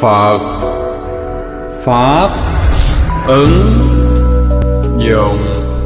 Phật Pháp ứng dụng.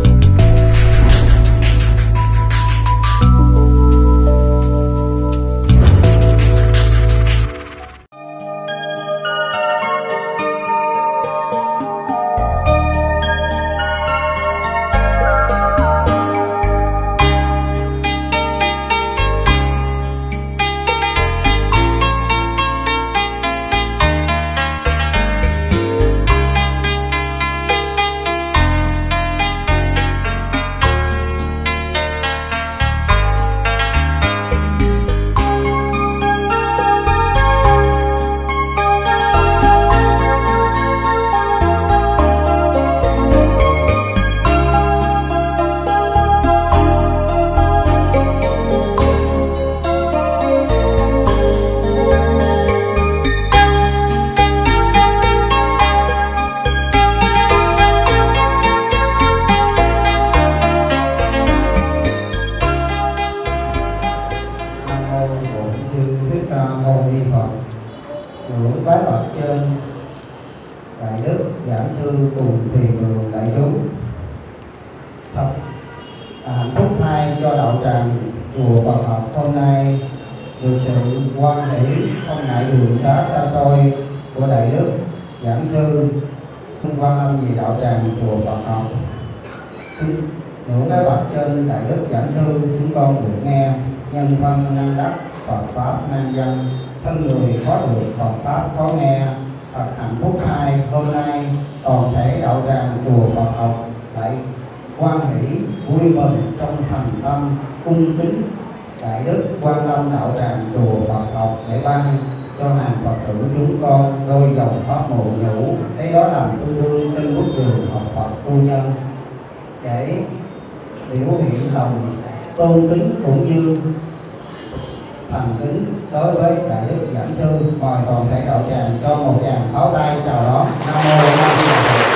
Hạnh phúc thay cho đạo tràng chùa Phật học hôm nay được sự hoan hỷ không ngại đường xá xa xôi của đại đức giảng sư quan lâm về đạo tràng chùa Phật học. Những cái bậc trên đại đức giảng sư chúng con được nghe nhân phân năng đắc Phật pháp năng dân, thân người có được Phật pháp có nghe. Thật hạnh phúc thay hôm nay toàn thể đạo tràng chùa Phật học lại hoan hỷ vui mừng trong thành tâm cung kính đại đức Quan Lâm đạo tràng chùa Phật học để ban cho hàng Phật tử chúng con đôi dòng pháp mộ nhũ, lấy đó làm tương đương trên bước đường học Phật tu nhân, để biểu hiện lòng tôn kính cũng như thành kính đối với đại đức giảng sư. Mời toàn thể đạo tràng cho một tràng pháo tay chào đón. Nam mô A Di Đà Phật.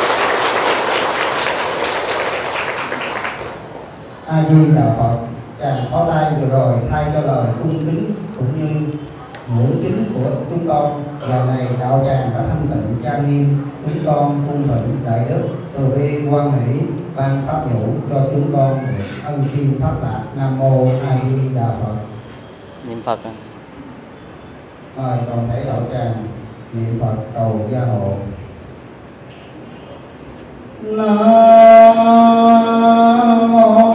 A Di Đà Phật. Tràng pháo tay vừa rồi thay cho lời cung kính cũng như ngưỡng kính của chúng con. Giờ này đạo tràng đã thanh tịnh trang nghiêm, chúng con cung thỉnh đại đức từ bi quan hỷ ban pháp nhũ cho chúng con được ân siêu pháp lạc. Nam mô A Di Đà Phật. Niệm Phật. Mời toàn thể đạo tràng niệm Phật cầu gia hộ. Nam mô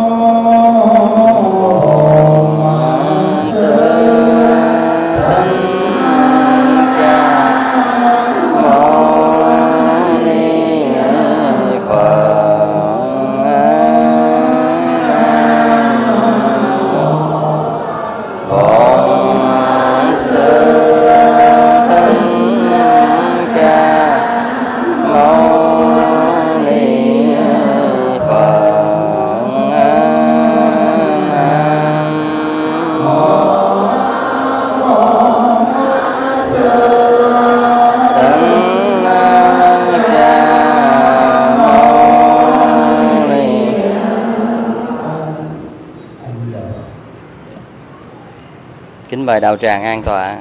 Mời đạo tràng an tọa.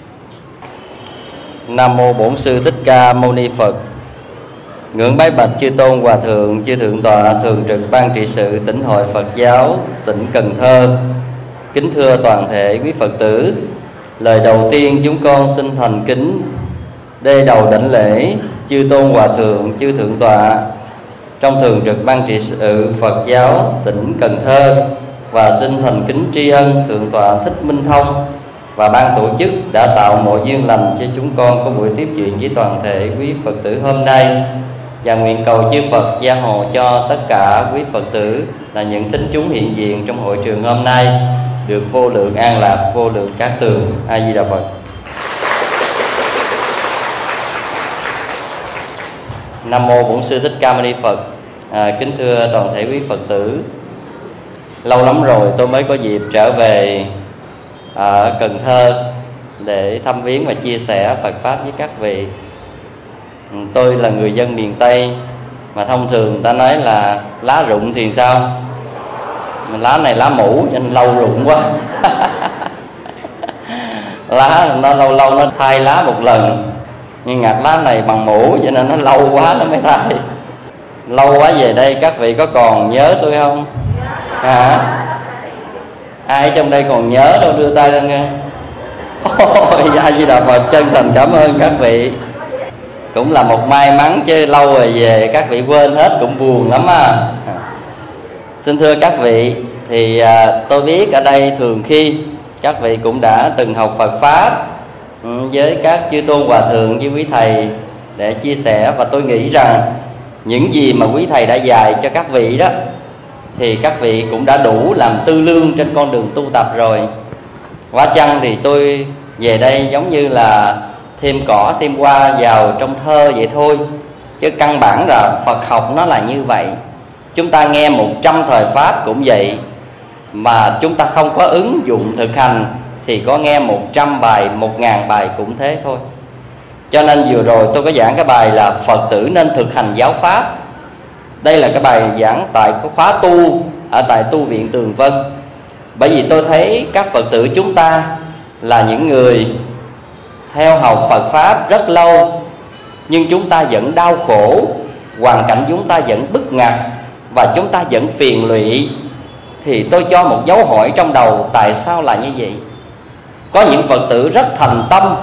Nam mô Bổn Sư Thích Ca Mâu Ni Phật. Ngưỡng bái bạch chư tôn hòa thượng, chư thượng tọa thường trực ban trị sự Tỉnh hội Phật giáo tỉnh Cần Thơ. Kính thưa toàn thể quý Phật tử, lời đầu tiên chúng con xin thành kính đê đầu đảnh lễ chư tôn hòa thượng, chư thượng tọa trong thường trực ban trị sự Phật giáo tỉnh Cần Thơ, và xin thành kính tri ân thượng tọa Thích Minh Thông và ban tổ chức đã tạo mọi duyên lành cho chúng con có buổi tiếp chuyện với toàn thể quý Phật tử hôm nay, và nguyện cầu chư Phật gia hộ cho tất cả quý Phật tử là những thính chúng hiện diện trong hội trường hôm nay được vô lượng an lạc, vô lượng cát tường. A Di Đà Phật. Nam mô Bổn Sư Thích Ca Mâu Ni Phật. Kính thưa toàn thể quý Phật tử, lâu lắm rồi tôi mới có dịp trở về ở Cần Thơ để thăm viếng và chia sẻ Phật Pháp với các vị. Tôi là người dân miền Tây, mà thông thường ta nói là lá rụng thì sao? Lá này lá mũ cho nên lâu rụng quá. Lá nó lâu lâu nó thay lá một lần, nhưng ngạt lá này bằng mũ cho nên nó lâu quá nó mới thay. Lâu quá về đây các vị có còn nhớ tôi không? Hả? Ai trong đây còn nhớ đâu, đưa tay lên nghe. Ôi A Di Đà Phật, chân thành cảm ơn các vị. Cũng là một may mắn chứ lâu rồi về các vị quên hết cũng buồn lắm à. Xin thưa các vị, thì tôi biết ở đây thường khi các vị cũng đã từng học Phật Pháp với các chư tôn hòa thượng với quý thầy để chia sẻ. Và tôi nghĩ rằng những gì mà quý thầy đã dạy cho các vị đó thì các vị cũng đã đủ làm tư lương trên con đường tu tập rồi. Quá chăng thì tôi về đây giống như là thêm cỏ thêm hoa vào trong thơ vậy thôi, chứ căn bản là Phật học nó là như vậy. Chúng ta nghe 100 thời Pháp cũng vậy, mà chúng ta không có ứng dụng thực hành thì có nghe 100 bài, 1000 bài cũng thế thôi. Cho nên vừa rồi tôi có giảng cái bài là Phật tử nên thực hành giáo Pháp. Đây là cái bài giảng tại cái khóa tu ở tại tu viện Tường Vân. Bởi vì tôi thấy các Phật tử chúng ta là những người theo học Phật Pháp rất lâu, nhưng chúng ta vẫn đau khổ, hoàn cảnh chúng ta vẫn bức ngặt và chúng ta vẫn phiền lụy. Thì tôi cho một dấu hỏi trong đầu, tại sao là như vậy? Có những Phật tử rất thành tâm,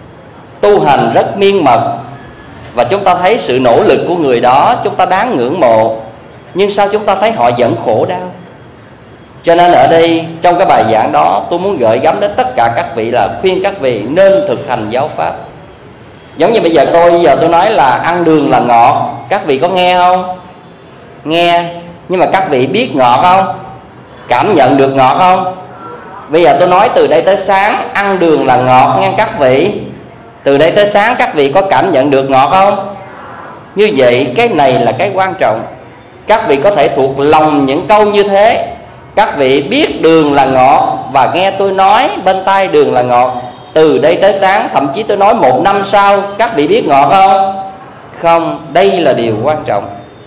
tu hành rất miên mật, và chúng ta thấy sự nỗ lực của người đó chúng ta đáng ngưỡng mộ, nhưng sao chúng ta thấy họ vẫn khổ đau? Cho nên ở đây trong cái bài giảng đó tôi muốn gửi gắm đến tất cả các vị là khuyên các vị nên thực hành giáo Pháp. Giống như bây giờ tôi nói là ăn đường là ngọt, các vị có nghe không? Nghe, nhưng mà các vị biết ngọt không? Cảm nhận được ngọt không? Bây giờ tôi nói từ đây tới sáng ăn đường là ngọt nghe các vị. Từ đây tới sáng các vị có cảm nhận được ngọt không? Như vậy cái này là cái quan trọng. Các vị có thể thuộc lòng những câu như thế. Các vị biết đường là ngọt và nghe tôi nói bên tai đường là ngọt. Từ đây tới sáng, thậm chí tôi nói 1 năm sau, các vị biết ngọt không? Không, đây là điều quan trọng.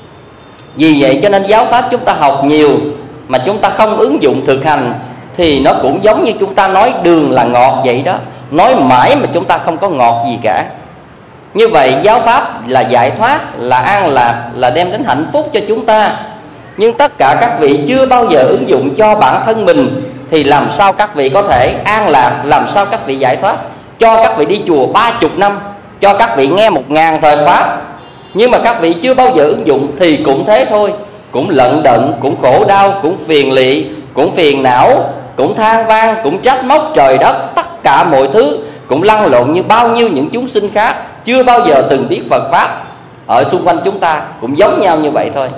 Vì vậy cho nên giáo Pháp chúng ta học nhiều mà chúng ta không ứng dụng thực hành thì nó cũng giống như chúng ta nói đường là ngọt vậy đó. Nói mãi mà chúng ta không có ngọt gì cả. Như vậy giáo Pháp là giải thoát, là an lạc, là đem đến hạnh phúc cho chúng ta. Nhưng tất cả các vị chưa bao giờ ứng dụng cho bản thân mình thì làm sao các vị có thể an lạc, làm sao các vị giải thoát? Cho các vị đi chùa 30 năm, cho các vị nghe 1000 thời Pháp, nhưng mà các vị chưa bao giờ ứng dụng thì cũng thế thôi. Cũng lận đận, cũng khổ đau, cũng phiền lụy, cũng phiền não, cũng than vang, cũng trách móc trời đất. Tất cả mọi thứ cũng lăn lộn như bao nhiêu những chúng sinh khác chưa bao giờ từng biết Phật Pháp ở xung quanh chúng ta, cũng giống nhau như vậy thôi.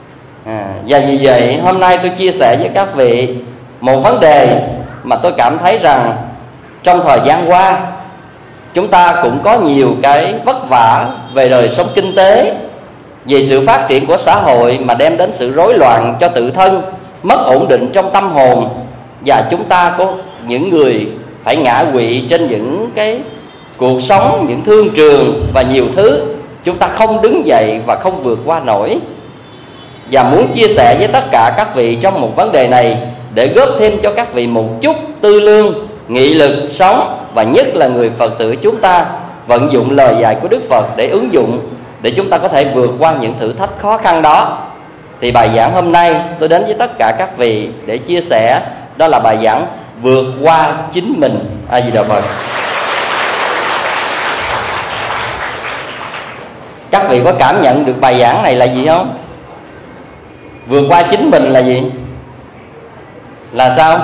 Và vì vậy hôm nay tôi chia sẻ với các vị một vấn đề mà tôi cảm thấy rằng trong thời gian qua chúng ta cũng có nhiều cái vất vả về đời sống kinh tế, về sự phát triển của xã hội mà đem đến sự rối loạn cho tự thân, mất ổn định trong tâm hồn. Và chúng ta có những người phải ngã quỵ trên những cái cuộc sống, những thương trường và nhiều thứ chúng ta không đứng dậy và không vượt qua nổi. Và muốn chia sẻ với tất cả các vị trong một vấn đề này để góp thêm cho các vị một chút tư lương, nghị lực sống, và nhất là người Phật tử chúng ta vận dụng lời dạy của Đức Phật để ứng dụng, để chúng ta có thể vượt qua những thử thách khó khăn đó. Thì bài giảng hôm nay tôi đến với tất cả các vị để chia sẻ, đó là bài giảng vượt qua chính mình. A Di Đà Phật. Các vị có cảm nhận được bài giảng này là gì không? Vượt qua chính mình là gì? Là sao?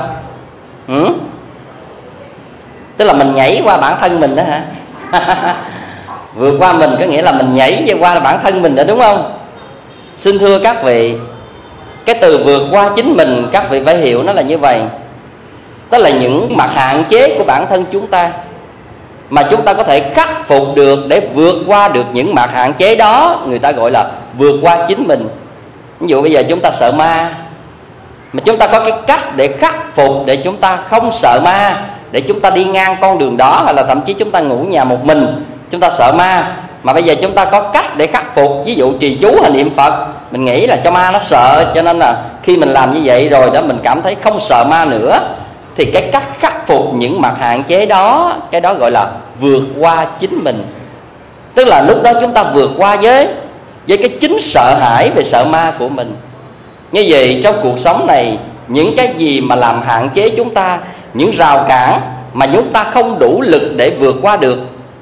Tức là mình nhảy qua bản thân mình đó hả? Vượt qua mình có nghĩa là mình nhảy qua bản thân mình đó, đúng không? Xin thưa các vị, cái từ vượt qua chính mình các vị phải hiểu nó là như vậy. Tức là những mặt hạn chế của bản thân chúng ta mà chúng ta có thể khắc phục được để vượt qua được những mặt hạn chế đó, người ta gọi là vượt qua chính mình. Ví dụ bây giờ chúng ta sợ ma, mà chúng ta có cái cách để khắc phục để chúng ta không sợ ma, để chúng ta đi ngang con đường đó, hoặc là thậm chí chúng ta ngủ nhà một mình, chúng ta sợ ma, mà bây giờ chúng ta có cách để khắc phục. Ví dụ trì chú hay niệm Phật, mình nghĩ là cho ma nó sợ, cho nên là khi mình làm như vậy rồi đó mình cảm thấy không sợ ma nữa. thì cái cách khắc phục những mặt hạn chế đó, cái đó gọi là vượt qua chính mình. Tức là lúc đó chúng ta vượt qua với cái chính sợ hãi về sợ ma của mình. Như vậy trong cuộc sống này, những cái gì mà làm hạn chế chúng ta, những rào cản mà chúng ta không đủ lực để vượt qua được,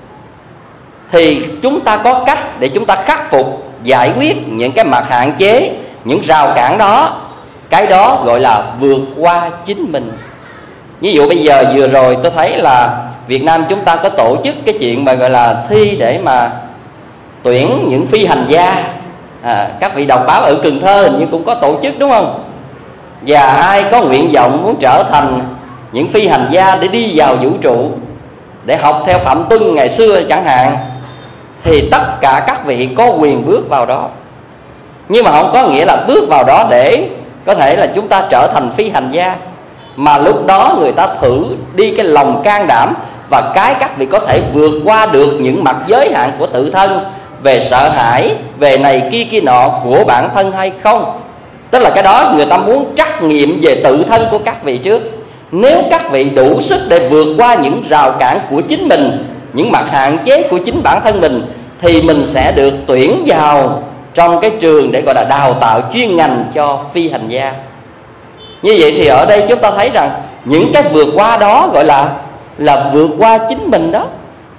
thì chúng ta có cách để chúng ta khắc phục, giải quyết những cái mặt hạn chế, những rào cản đó. Cái đó gọi là vượt qua chính mình. Ví dụ bây giờ vừa rồi tôi thấy là Việt Nam chúng ta có tổ chức cái chuyện mà gọi là thi để mà tuyển những phi hành gia. Các vị đọc báo ở Cần Thơ hình như cũng có tổ chức đúng không? Và ai có nguyện vọng muốn trở thành những phi hành gia để đi vào vũ trụ, để học theo Phạm Tuân ngày xưa chẳng hạn, thì tất cả các vị có quyền bước vào đó. Nhưng mà không có nghĩa là bước vào đó để có thể là chúng ta trở thành phi hành gia, mà lúc đó người ta thử đi cái lòng can đảm và cái các vị có thể vượt qua được những mặt giới hạn của tự thân, về sợ hãi, về này kia kia nọ của bản thân hay không. Tức là cái đó người ta muốn trắc nghiệm về tự thân của các vị trước. Nếu các vị đủ sức để vượt qua những rào cản của chính mình, những mặt hạn chế của chính bản thân mình, thì mình sẽ được tuyển vào trong cái trường để gọi là đào tạo chuyên ngành cho phi hành gia. Như vậy thì ở đây chúng ta thấy rằng những cái vượt qua đó gọi là vượt qua chính mình đó.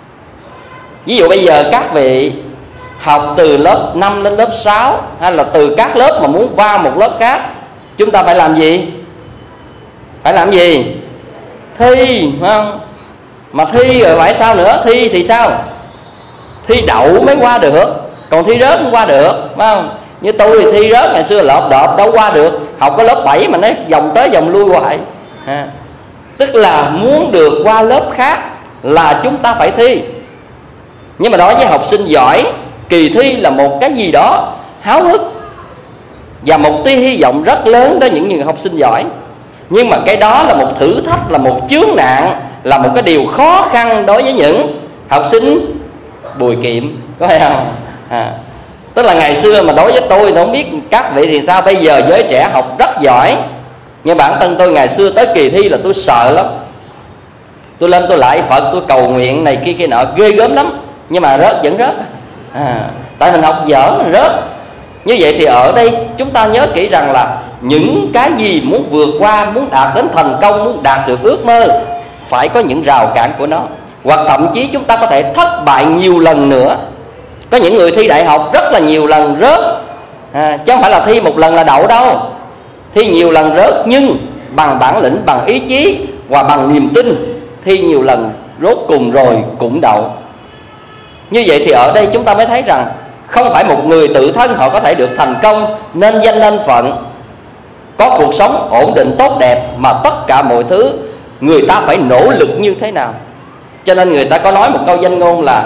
Ví dụ bây giờ các vị học từ lớp 5 lên lớp 6, hay là từ các lớp mà muốn vào một lớp khác, chúng ta phải làm gì? Phải làm gì? Thi, phải không? Mà thi rồi phải sao nữa? Thi thì sao? Thi đậu mới qua được, còn thi rớt không qua được, phải không? Như tôi thì thi rớt ngày xưa lộp độp đâu qua được. Học có lớp 7 mà nó vòng tới vòng lui hoài. Tức là muốn được qua lớp khác là chúng ta phải thi. Nhưng mà đối với học sinh giỏi, kỳ thi là một cái gì đó háo hức và một tia hy vọng rất lớn đó những người học sinh giỏi. Nhưng mà cái đó là một thử thách, là một chướng nạn, là một cái điều khó khăn đối với những học sinh bùi kiệm, có phải không? Tức là ngày xưa mà đối với tôi không biết các vị thì sao. Bây giờ giới trẻ học rất giỏi, nhưng bản thân tôi ngày xưa tới kỳ thi là tôi sợ lắm. Tôi lên tôi lại Phật, tôi cầu nguyện này kia kia nọ ghê gớm lắm, nhưng mà rớt vẫn rớt. Tại mình học dở mình rớt. Như vậy thì ở đây chúng ta nhớ kỹ rằng là những cái gì muốn vượt qua, muốn đạt đến thành công, muốn đạt được ước mơ, phải có những rào cản của nó. Hoặc thậm chí chúng ta có thể thất bại nhiều lần nữa. Có những người thi đại học rất là nhiều lần rớt, chứ không phải là thi một lần là đậu đâu. Thi nhiều lần rớt, nhưng bằng bản lĩnh, bằng ý chí và bằng niềm tin, thi nhiều lần rốt cùng rồi cũng đậu. Như vậy thì ở đây chúng ta mới thấy rằng không phải một người tự thân họ có thể được thành công, nên danh nên phận, có cuộc sống ổn định tốt đẹp, mà tất cả mọi thứ người ta phải nỗ lực như thế nào. Cho nên người ta có nói một câu danh ngôn là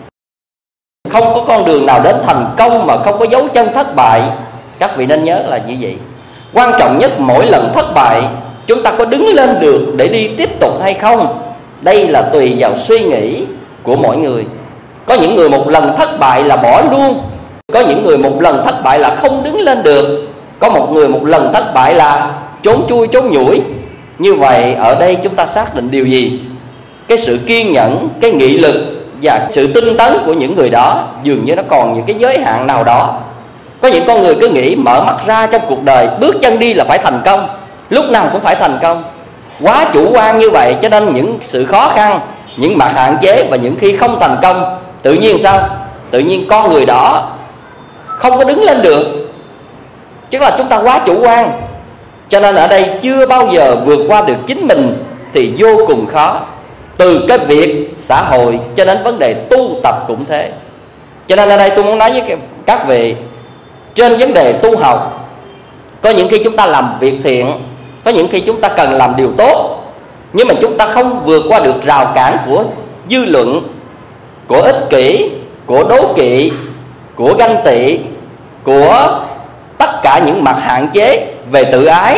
không có con đường nào đến thành công mà không có dấu chân thất bại. Các vị nên nhớ là như vậy. Quan trọng nhất mỗi lần thất bại, chúng ta có đứng lên được để đi tiếp tục hay không, đây là tùy vào suy nghĩ của mỗi người. Có những người một lần thất bại là bỏ luôn, có những người một lần thất bại là không đứng lên được, có một người một lần thất bại là trốn chui trốn nhủi. Như vậy ở đây chúng ta xác định điều gì? Cái sự kiên nhẫn, cái nghị lực và sự tinh tấn của những người đó dường như nó còn những cái giới hạn nào đó. Có những con người cứ nghĩ mở mắt ra trong cuộc đời, bước chân đi là phải thành công, lúc nào cũng phải thành công. Quá chủ quan như vậy, cho nên những sự khó khăn, những mặt hạn chế và những khi không thành công, tự nhiên sao? Tự nhiên con người đó không có đứng lên được. Chứ là chúng ta quá chủ quan. Cho nên ở đây chưa bao giờ vượt qua được chính mình thì vô cùng khó. Từ cái việc xã hội cho đến vấn đề tu tập cũng thế. Cho nên ở đây tôi muốn nói với các vị, trên vấn đề tu học, có những khi chúng ta làm việc thiện, có những khi chúng ta cần làm điều tốt, nhưng mà chúng ta không vượt qua được rào cản của dư luận, của ích kỷ, của đố kỵ, của ganh tị, của tất cả những mặt hạn chế về tự ái.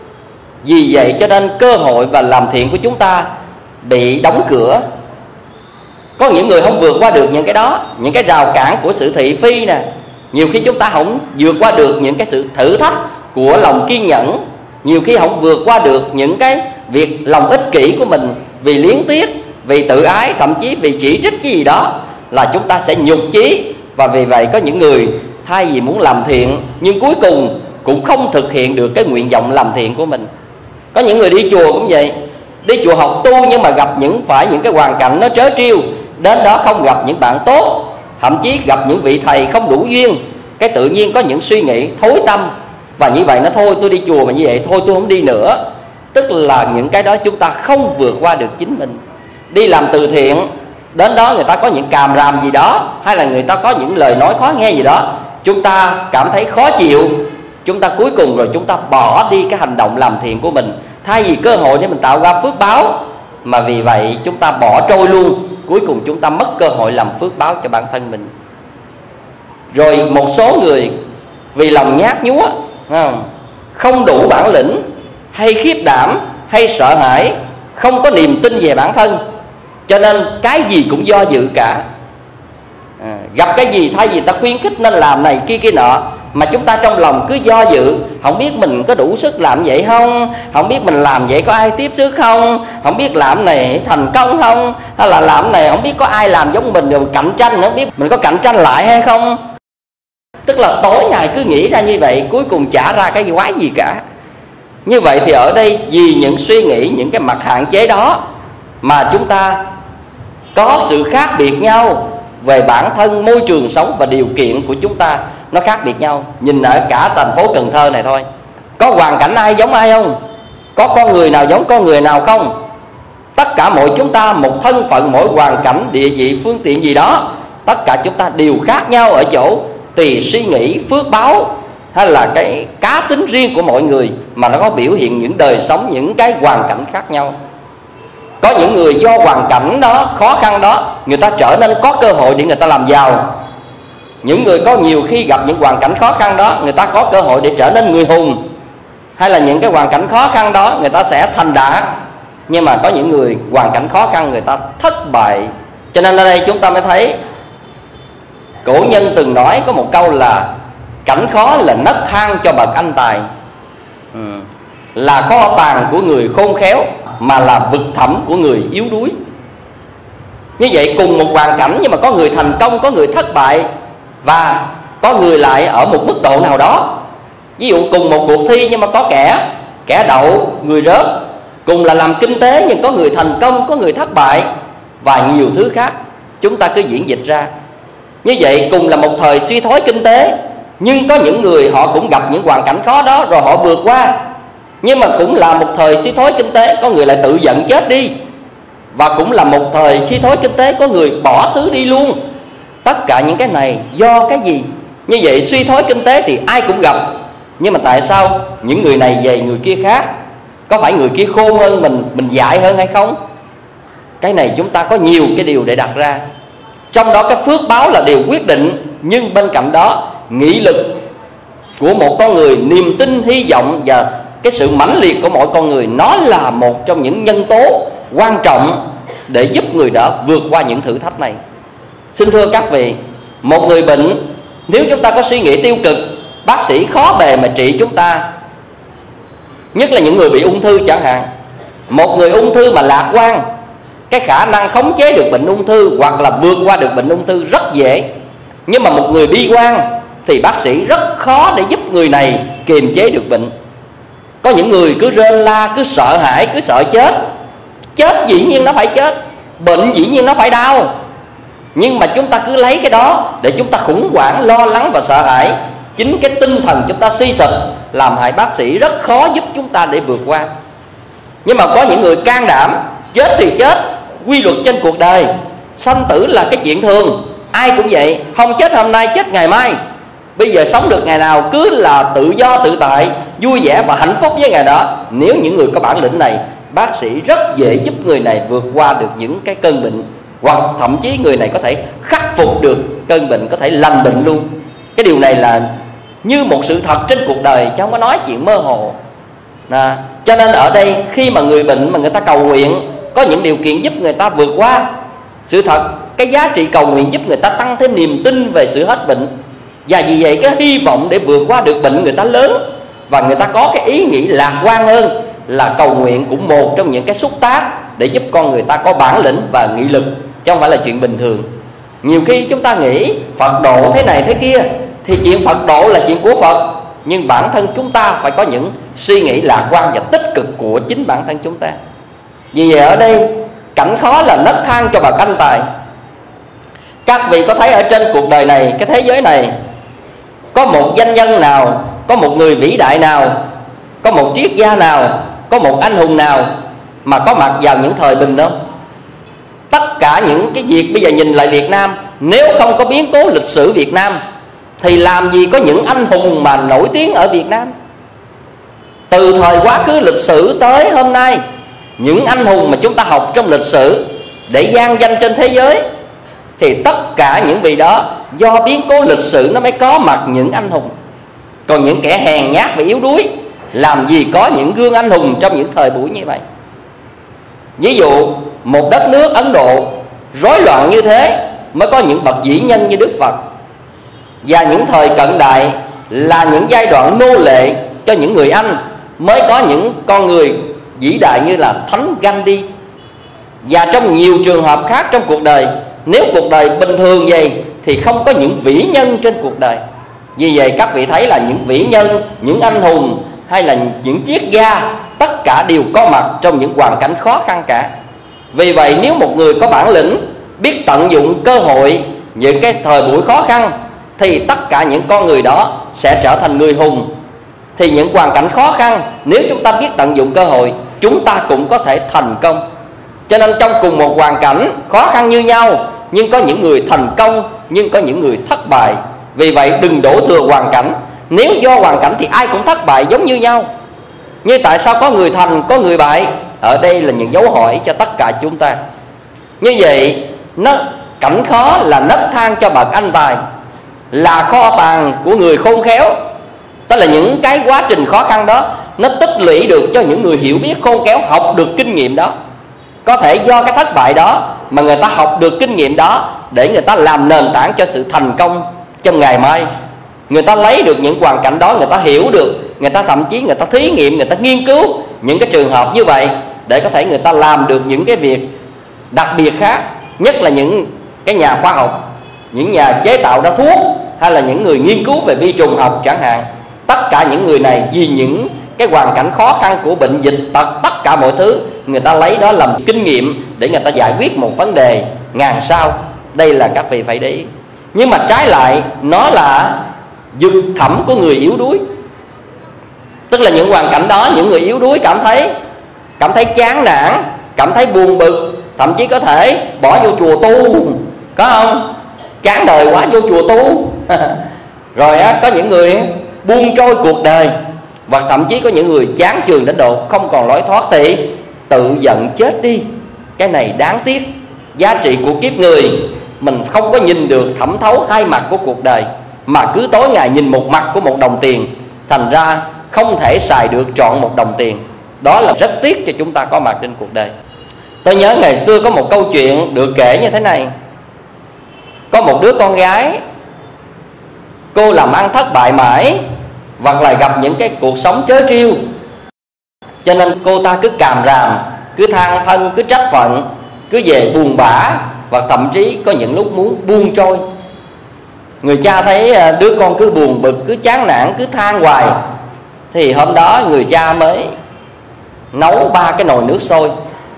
Vì vậy cho nên cơ hội và làm thiện của chúng ta bị đóng cửa. Có những người không vượt qua được những cái đó, những cái rào cản của sự thị phi nè. Nhiều khi chúng ta không vượt qua được những cái sự thử thách của lòng kiên nhẫn. Nhiều khi không vượt qua được những cái việc lòng ích kỷ của mình, vì liếng tiếc, vì tự ái, thậm chí vì chỉ trích cái gì đó là chúng ta sẽ nhục chí. Và vì vậy có những người thay vì muốn làm thiện nhưng cuối cùng cũng không thực hiện được cái nguyện vọng làm thiện của mình. Có những người đi chùa cũng vậy, đi chùa học tu nhưng mà gặp những cái hoàn cảnh nó trớ trêu, đến đó không gặp những bạn tốt, thậm chí gặp những vị thầy không đủ duyên, cái tự nhiên có những suy nghĩ thối tâm, và như vậy nó thôi tôi đi chùa mà như vậy thôi tôi không đi nữa. Tức là những cái đó chúng ta không vượt qua được chính mình. Đi làm từ thiện, đến đó người ta có những càm ràm gì đó, hay là người ta có những lời nói khó nghe gì đó, chúng ta cảm thấy khó chịu, chúng ta cuối cùng rồi chúng ta bỏ đi cái hành động làm thiện của mình, thay vì cơ hội để mình tạo ra phước báo, mà vì vậy chúng ta bỏ trôi luôn. Cuối cùng chúng ta mất cơ hội làm phước báo cho bản thân mình. Rồi một số người vì lòng nhát nhúa, không đủ bản lĩnh, hay khiếp đảm, hay sợ hãi, không có niềm tin về bản thân, cho nên cái gì cũng do dự cả. Gặp cái gì thay vì ta khuyến khích nên làm này kia kia nọ, mà chúng ta trong lòng cứ do dự, không biết mình có đủ sức làm vậy không, không biết mình làm vậy có ai tiếp sức không, không biết làm này thành công không, hay là làm này không biết có ai làm giống mình rồi cạnh tranh, không biết mình có cạnh tranh lại hay không. Tức là tối ngày cứ nghĩ ra như vậy, cuối cùng chả ra cái quái gì cả. Như vậy thì ở đây vì những suy nghĩ, những cái mặt hạn chế đó mà chúng ta có sự khác biệt nhau về bản thân, môi trường sống và điều kiện của chúng ta nó khác biệt nhau. Nhìn ở cả thành phố Cần Thơ này thôi, có hoàn cảnh ai giống ai không? Có con người nào giống con người nào không? Tất cả mỗi chúng ta một thân phận, mỗi hoàn cảnh, địa vị, phương tiện gì đó, tất cả chúng ta đều khác nhau ở chỗ tùy suy nghĩ, phước báo hay là cái cá tính riêng của mọi người mà nó có biểu hiện những đời sống, những cái hoàn cảnh khác nhau. Có những người do hoàn cảnh đó, khó khăn đó, người ta trở nên có cơ hội để người ta làm giàu. Những người có nhiều khi gặp những hoàn cảnh khó khăn đó, người ta có cơ hội để trở nên người hùng. Hay là những cái hoàn cảnh khó khăn đó người ta sẽ thành đạt. Nhưng mà có những người hoàn cảnh khó khăn người ta thất bại. Cho nên ở đây chúng ta mới thấy cổ nhân từng nói có một câu là cảnh khó là nấc thang cho bậc anh tài, là kho tàng của người khôn khéo mà là vực thẳm của người yếu đuối. Như vậy cùng một hoàn cảnh nhưng mà có người thành công, có người thất bại, và có người lại ở một mức độ nào đó. Ví dụ cùng một cuộc thi nhưng mà có kẻ đậu, người rớt. Cùng là làm kinh tế nhưng có người thành công, có người thất bại, và nhiều thứ khác chúng ta cứ diễn dịch ra. Như vậy cùng là một thời suy thoái kinh tế, nhưng có những người họ cũng gặp những hoàn cảnh khó đó rồi họ vượt qua. Nhưng mà cũng là một thời suy thoái kinh tế, có người lại tự giận chết đi. Và cũng là một thời suy thoái kinh tế, có người bỏ xứ đi luôn. Tất cả những cái này do cái gì? Như vậy suy thoái kinh tế thì ai cũng gặp, nhưng mà tại sao những người này về người kia khác? Có phải người kia khôn hơn mình dại hơn hay không? Cái này chúng ta có nhiều cái điều để đặt ra. Trong đó cái phước báo là điều quyết định, nhưng bên cạnh đó nghị lực của một con người, niềm tin, hy vọng và cái sự mãnh liệt của mỗi con người, nó là một trong những nhân tố quan trọng để giúp người đó vượt qua những thử thách này. Xin thưa các vị, một người bệnh, nếu chúng ta có suy nghĩ tiêu cực, bác sĩ khó bề mà trị chúng ta. Nhất là những người bị ung thư chẳng hạn. Một người ung thư mà lạc quan, cái khả năng khống chế được bệnh ung thư hoặc là vượt qua được bệnh ung thư rất dễ. Nhưng mà một người bi quan thì bác sĩ rất khó để giúp người này kiềm chế được bệnh. Có những người cứ rên la, cứ sợ hãi, cứ sợ chết. Chết dĩ nhiên nó phải chết, bệnh dĩ nhiên nó phải đau. Nhưng mà chúng ta cứ lấy cái đó để chúng ta khủng hoảng, lo lắng và sợ hãi. Chính cái tinh thần chúng ta suy sụp làm hại bác sĩ rất khó giúp chúng ta để vượt qua. Nhưng mà có những người can đảm, chết thì chết, quy luật trên cuộc đời, sanh tử là cái chuyện thường, ai cũng vậy, không chết hôm nay chết ngày mai. Bây giờ sống được ngày nào cứ là tự do tự tại, vui vẻ và hạnh phúc với ngày đó. Nếu những người có bản lĩnh này, bác sĩ rất dễ giúp người này vượt qua được những cái cơn bệnh, hoặc thậm chí người này có thể khắc phục được cơn bệnh, có thể lành bệnh luôn. Cái điều này là như một sự thật trên cuộc đời, chứ không có nói chuyện mơ hồ. Cho nên ở đây khi mà người bệnh mà người ta cầu nguyện, có những điều kiện giúp người ta vượt qua. Sự thật, cái giá trị cầu nguyện giúp người ta tăng thêm niềm tin về sự hết bệnh. Và vì vậy cái hy vọng để vượt qua được bệnh người ta lớn, và người ta có cái ý nghĩ lạc quan hơn. là cầu nguyện cũng một trong những cái xúc tác để giúp con người ta có bản lĩnh và nghị lực, chứ không phải là chuyện bình thường. Nhiều khi chúng ta nghĩ Phật độ thế này thế kia, thì chuyện Phật độ là chuyện của Phật, nhưng bản thân chúng ta phải có những suy nghĩ lạc quan và tích cực của chính bản thân chúng ta. Vì vậy ở đây cảnh khó là nấc thang cho bậc anh tài. Các vị có thấy ở trên cuộc đời này, cái thế giới này, có một danh nhân nào, có một người vĩ đại nào, có một triết gia nào, có một anh hùng nào mà có mặt vào những thời bình không? Tất cả những cái việc bây giờ nhìn lại Việt Nam, nếu không có biến cố lịch sử Việt Nam thì làm gì có những anh hùng mà nổi tiếng ở Việt Nam. Từ thời quá khứ lịch sử tới hôm nay, những anh hùng mà chúng ta học trong lịch sử để vang danh trên thế giới, thì tất cả những vị đó do biến cố lịch sử nó mới có mặt những anh hùng. Còn những kẻ hèn nhát và yếu đuối làm gì có những gương anh hùng trong những thời buổi như vậy. Ví dụ một đất nước Ấn Độ rối loạn như thế mới có những bậc vĩ nhân như Đức Phật. Và những thời cận đại là những giai đoạn nô lệ cho những người Anh mới có những con người vĩ đại như là Thánh Gandhi. Và trong nhiều trường hợp khác trong cuộc đời, nếu cuộc đời bình thường vậy thì không có những vĩ nhân trên cuộc đời. Vì vậy các vị thấy là những vĩ nhân, những anh hùng hay là những triết gia, tất cả đều có mặt trong những hoàn cảnh khó khăn cả. Vì vậy nếu một người có bản lĩnh, biết tận dụng cơ hội những cái thời buổi khó khăn, thì tất cả những con người đó sẽ trở thành người hùng. Thì những hoàn cảnh khó khăn, nếu chúng ta biết tận dụng cơ hội, chúng ta cũng có thể thành công. Cho nên trong cùng một hoàn cảnh khó khăn như nhau, nhưng có những người thành công, nhưng có những người thất bại. Vì vậy đừng đổ thừa hoàn cảnh. Nếu do hoàn cảnh thì ai cũng thất bại giống như nhau. Nhưng tại sao có người thành, có người bại? Ở đây là những dấu hỏi cho tất cả chúng ta. Như vậy cảnh khó là nấc thang cho bậc anh tài, là kho tàng của người khôn khéo. Tức là những cái quá trình khó khăn đó nó tích lũy được cho những người hiểu biết khôn khéo, học được kinh nghiệm đó. Có thể do cái thất bại đó mà người ta học được kinh nghiệm đó, để người ta làm nền tảng cho sự thành công trong ngày mai. Người ta lấy được những hoàn cảnh đó, người ta hiểu được, người ta thậm chí người ta thí nghiệm, người ta nghiên cứu những cái trường hợp như vậy, để có thể người ta làm được những cái việc đặc biệt khác. Nhất là những cái nhà khoa học, những nhà chế tạo ra thuốc, hay là những người nghiên cứu về vi trùng học chẳng hạn. Tất cả những người này vì những cái hoàn cảnh khó khăn của bệnh dịch tật, tất cả mọi thứ, người ta lấy đó làm kinh nghiệm để người ta giải quyết một vấn đề ngàn sao. Đây là các vị phải để ý. Nhưng mà trái lại, nó là vực thẳm của người yếu đuối. Tức là những hoàn cảnh đó, những người yếu đuối cảm thấy chán nản, cảm thấy buồn bực, thậm chí có thể bỏ vô chùa tu, có không? Chán đời quá vô chùa tu. Rồi có những người buông trôi cuộc đời, và thậm chí có những người chán chường đến độ không còn lối thoát thì tự giận chết đi. Cái này đáng tiếc. Giá trị của kiếp người mình không có nhìn được thẩm thấu hai mặt của cuộc đời, mà cứ tối ngày nhìn một mặt của một đồng tiền, thành ra không thể xài được trọn một đồng tiền. Đó là rất tiếc cho chúng ta có mặt trên cuộc đời. Tôi nhớ ngày xưa có một câu chuyện được kể như thế này. Có một đứa con gái, cô làm ăn thất bại mãi, hoặc là gặp những cái cuộc sống trớ trêu, cho nên cô ta cứ càm ràm, cứ than thân, cứ trách phận, cứ về buồn bã, và thậm chí có những lúc muốn buông trôi. Người cha thấy đứa con cứ buồn bực, cứ chán nản, cứ than hoài, thì hôm đó người cha mới nấu 3 cái nồi nước sôi.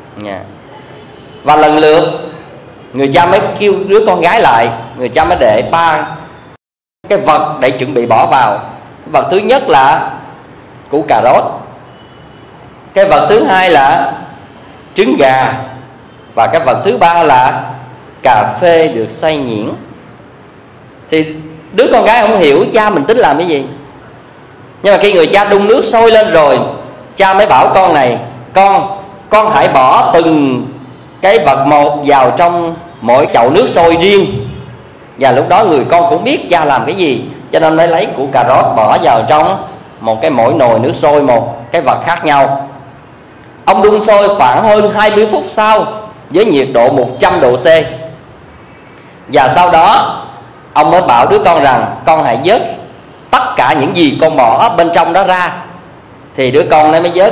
Và lần lượt người cha mới kêu đứa con gái lại, người cha mới để 3 cái vật để chuẩn bị bỏ vào. Vật thứ nhất là củ cà rốt, cái vật thứ hai là trứng gà, và cái vật thứ ba là cà phê được xay nhuyễn. Thì đứa con gái không hiểu cha mình tính làm cái gì. Nhưng mà khi người cha đun nước sôi lên rồi, cha mới bảo con này: Con hãy bỏ từng cái vật một vào trong mỗi chậu nước sôi riêng. Và lúc đó người con cũng biết cha làm cái gì, cho nên mới lấy củ cà rốt bỏ vào trong mỗi nồi nước sôi một cái vật khác nhau. Ông đun sôi khoảng hơn 20 phút sau với nhiệt độ 100 độ C. Và sau đó ông mới bảo đứa con rằng: con hãy vớt tất cả những gì con bỏ bên trong đó ra. Thì đứa con nó mới vớt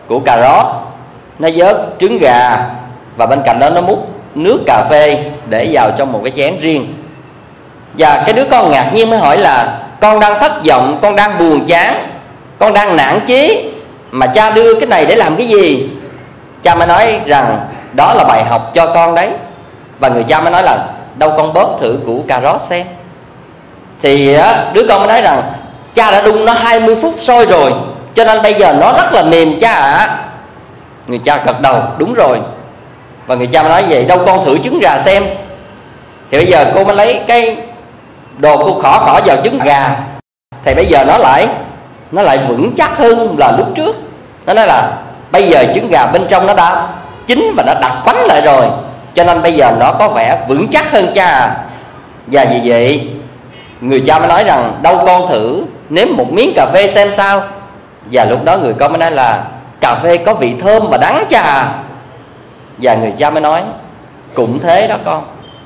củ cà rốt, nó vớt trứng gà, và bên cạnh đó nó múc nước cà phê để vào trong một cái chén riêng. Và cái đứa con ngạc nhiên mới hỏi là: con đang thất vọng, con đang buồn chán, con đang nản chí, mà cha đưa cái này để làm cái gì? Cha mới nói rằng đó là bài học cho con đấy. Và người cha mới nói là: đâu con bóp thử củ cà rốt xem. Thì đứa con mới nói rằng: cha đã đun nó 20 phút sôi rồi, cho nên bây giờ nó rất là mềm cha ạ. Người cha gật đầu: đúng rồi. Và người cha mới nói: vậy đâu con thử trứng gà xem. Thì bây giờ cô mới lấy cái đồ cô khỏ vào trứng gà, thì bây giờ nó lại vững chắc hơn là lúc trước. Nó nói là bây giờ trứng gà bên trong nó đã chín và nó đặc quánh lại rồi, cho nên bây giờ nó có vẻ vững chắc hơn cha à. Và vì vậy người cha mới nói rằng: đâu con thử nếm một miếng cà phê xem sao. Và lúc đó người con mới nói là: cà phê có vị thơm và đắng cha à. Và người cha mới nói: cũng thế đó con.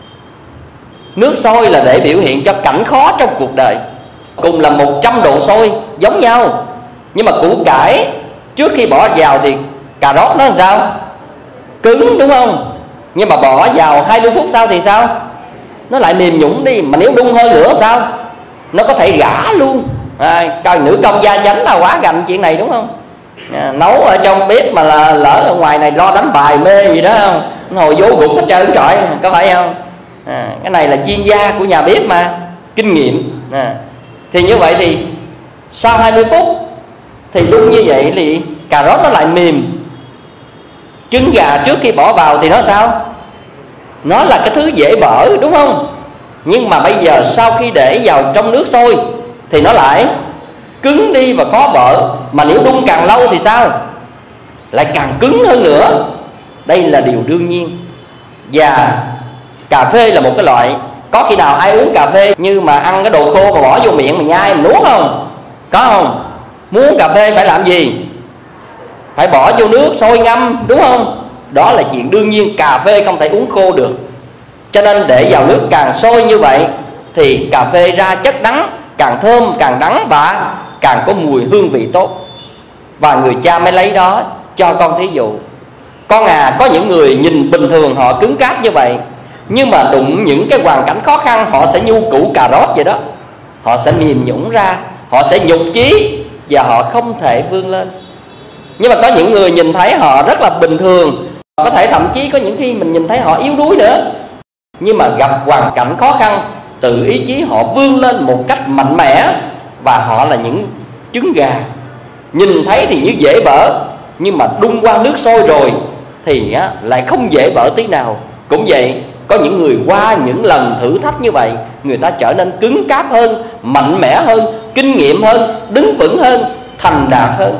Nước sôi là để biểu hiện cho cảnh khó trong cuộc đời. Cùng là 100 độ sôi giống nhau, nhưng mà củ cải trước khi bỏ vào thì cà rốt nó làm sao? Cứng, đúng không? Nhưng mà bỏ vào 20 phút sau thì sao? Nó lại mềm nhũn đi. Mà nếu đun hơi nữa sao? Nó có thể gã luôn. Coi nữ công gia chánh là quá gành chuyện này, đúng không? Nấu ở trong bếp mà là lỡ ở ngoài này lo đánh bài mê gì đó không, nó hồi vô gục hết trơn trọi, có phải không? Cái này là chuyên gia của nhà bếp mà, kinh nghiệm. Thì như vậy thì sau 20 phút thì đun như vậy thì cà rốt nó lại mềm. Trứng gà trước khi bỏ vào thì nó sao? Nó là cái thứ dễ bở, đúng không? Nhưng mà bây giờ sau khi để vào trong nước sôi thì nó lại cứng đi và khó bở. Mà nếu đun càng lâu thì sao? Lại càng cứng hơn nữa. Đây là điều đương nhiên. Và cà phê là một cái loại, có khi nào ai uống cà phê như mà ăn cái đồ khô mà bỏ vô miệng mà nhai mà nuốt không? Có không? Muốn uống cà phê phải làm gì? Phải bỏ vô nước sôi ngâm, đúng không? Đó là chuyện đương nhiên, cà phê không thể uống khô được. Cho nên để vào nước càng sôi như vậy thì cà phê ra chất đắng, càng thơm, càng đắng và càng có mùi hương vị tốt. Và người cha mới lấy đó cho con thí dụ: con à, có những người nhìn bình thường họ cứng cáp như vậy, nhưng mà đụng những cái hoàn cảnh khó khăn họ sẽ như củ cà rốt vậy đó. Họ sẽ mềm nhũn ra, họ sẽ nhục chí và họ không thể vươn lên. Nhưng mà có những người nhìn thấy họ rất là bình thường, có thể thậm chí có những khi mình nhìn thấy họ yếu đuối nữa, nhưng mà gặp hoàn cảnh khó khăn, tự ý chí họ vươn lên một cách mạnh mẽ. Và họ là những trứng gà, nhìn thấy thì như dễ bở, nhưng mà đun qua nước sôi rồi thì lại không dễ bở tí nào. Cũng vậy, có những người qua những lần thử thách như vậy, người ta trở nên cứng cáp hơn, mạnh mẽ hơn, kinh nghiệm hơn, đứng vững hơn, thành đạt hơn.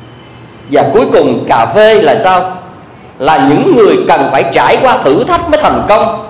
Và cuối cùng cà phê là sao? Là những người cần phải trải qua thử thách mới thành công.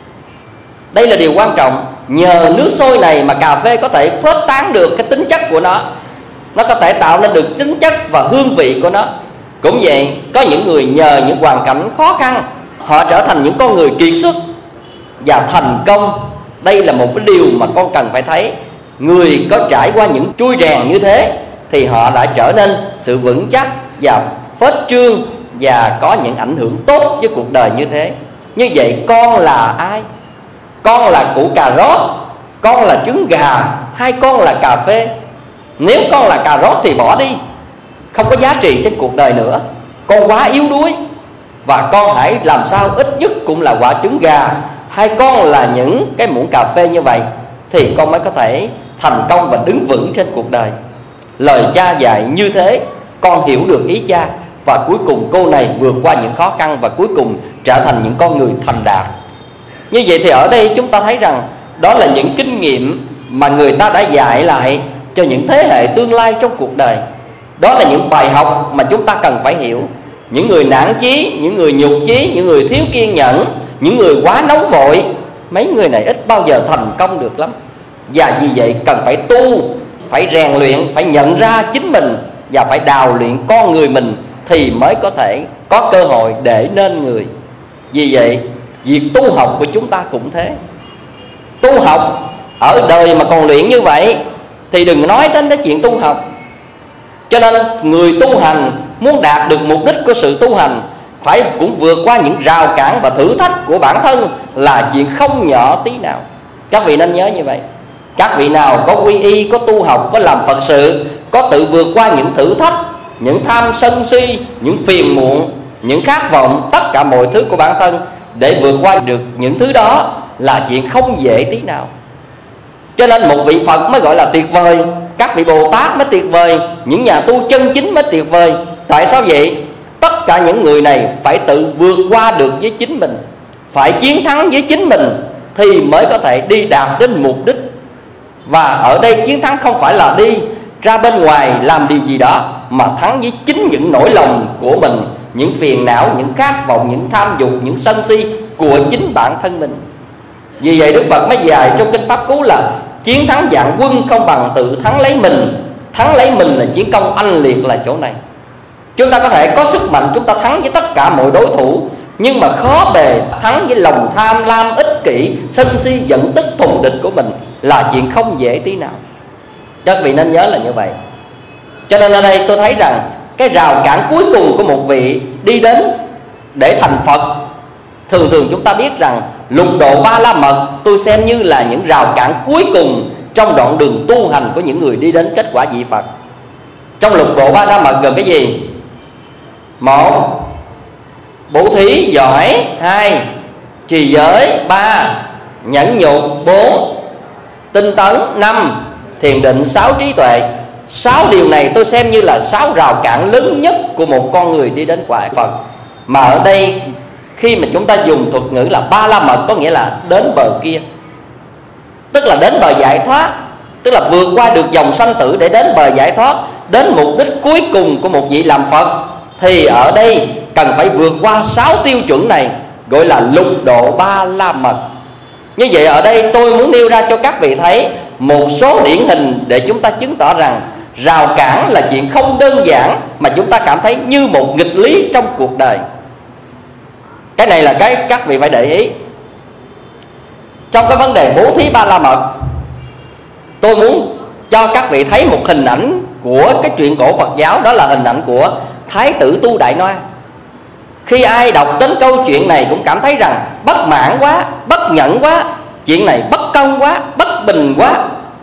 Đây là điều quan trọng. Nhờ nước sôi này mà cà phê có thể phớt tán được cái tính chất của nó. Nó có thể tạo nên được tính chất và hương vị của nó. Cũng vậy, có những người nhờ những hoàn cảnh khó khăn, họ trở thành những con người kiệt xuất và thành công. Đây là một cái điều mà con cần phải thấy. Người có trải qua những trui rèn như thế thì họ đã trở nên sự vững chắc và phết trương và có những ảnh hưởng tốt với cuộc đời như thế. Như vậy con là ai? Con là củ cà rốt, con là trứng gà, hay con là cà phê? Nếu con là cà rốt thì bỏ đi, không có giá trị trên cuộc đời nữa. Con quá yếu đuối, và con hãy làm sao ít nhất cũng là quả trứng gà, hay con là những cái muỗng cà phê như vậy, thì con mới có thể thành công và đứng vững trên cuộc đời. Lời cha dạy như thế, con hiểu được ý cha, và cuối cùng cô này vượt qua những khó khăn và cuối cùng trở thành những con người thành đạt. Như vậy thì ở đây chúng ta thấy rằng đó là những kinh nghiệm mà người ta đã dạy lại cho những thế hệ tương lai trong cuộc đời. Đó là những bài học mà chúng ta cần phải hiểu. Những người nản chí, những người nhục chí, những người thiếu kiên nhẫn, những người quá nóng vội, mấy người này ít bao giờ thành công được lắm. Và vì vậy cần phải tu, phải rèn luyện, phải nhận ra chính mình và phải đào luyện con người mình thì mới có thể có cơ hội để nên người. Vì vậy việc tu học của chúng ta cũng thế. Tu học ở đời mà còn luyện như vậy thì đừng nói đến cái chuyện tu học. Cho nên người tu hành muốn đạt được mục đích của sự tu hành phải cũng vượt qua những rào cản và thử thách của bản thân là chuyện không nhỏ tí nào. Các vị nên nhớ như vậy. Các vị nào có quy y, có tu học, có làm Phật sự, có tự vượt qua những thử thách, những tham sân si, những phiền muộn, những khát vọng, tất cả mọi thứ của bản thân để vượt qua được những thứ đó là chuyện không dễ tí nào. Cho nên một vị Phật mới gọi là tuyệt vời, các vị Bồ Tát mới tuyệt vời, những nhà tu chân chính mới tuyệt vời. Tại sao vậy? Tất cả những người này phải tự vượt qua được với chính mình, phải chiến thắng với chính mình thì mới có thể đi đạt đến mục đích. Và ở đây chiến thắng không phải là đi ra bên ngoài làm điều gì đó, mà thắng với chính những nỗi lòng của mình, những phiền não, những khát vọng, những tham dục, những sân si của chính bản thân mình. Vì vậy Đức Phật mới dạy trong kinh Pháp Cú là chiến thắng vạn quân không bằng tự thắng lấy mình. Thắng lấy mình là chiến công anh liệt là chỗ này. Chúng ta có thể có sức mạnh, chúng ta thắng với tất cả mọi đối thủ, nhưng mà khó bề thắng với lòng tham lam, ích kỷ, sân si, giận tức, thù địch của mình là chuyện không dễ tí nào. Các vị nên nhớ là như vậy. Cho nên ở đây tôi thấy rằng cái rào cản cuối cùng của một vị đi đến để thành Phật, thường chúng ta biết rằng lục độ ba la mật tôi xem như là những rào cản cuối cùng trong đoạn đường tu hành của những người đi đến kết quả vị Phật. Trong lục độ ba la mật gồm cái gì? 1. Bố thí giỏi. 2. Trì giới. 3. Nhẫn nhục. 4. Tinh tấn. 5. Thiền định. 6. Trí tuệ. 6 điều này tôi xem như là 6 rào cản lớn nhất của một con người đi đến quả Phật. Mà ở đây khi mà chúng ta dùng thuật ngữ là ba la mật có nghĩa là đến bờ kia, tức là đến bờ giải thoát, tức là vượt qua được dòng sanh tử để đến bờ giải thoát, đến mục đích cuối cùng của một vị làm Phật. Thì ở đây cần phải vượt qua 6 tiêu chuẩn này, gọi là lục độ ba la mật. Như vậy ở đây tôi muốn nêu ra cho các vị thấy một số điển hình để chúng ta chứng tỏ rằng rào cản là chuyện không đơn giản mà chúng ta cảm thấy như một nghịch lý trong cuộc đời. Cái này là cái các vị phải để ý. Trong cái vấn đề bố thí ba la mật, tôi muốn cho các vị thấy một hình ảnh của cái truyện cổ Phật giáo, đó là hình ảnh của Thái tử Tu Đại Noa. Khi ai đọc đến câu chuyện này cũng cảm thấy rằng bất mãn quá, bất nhẫn quá, chuyện này bất công quá, bất bình quá.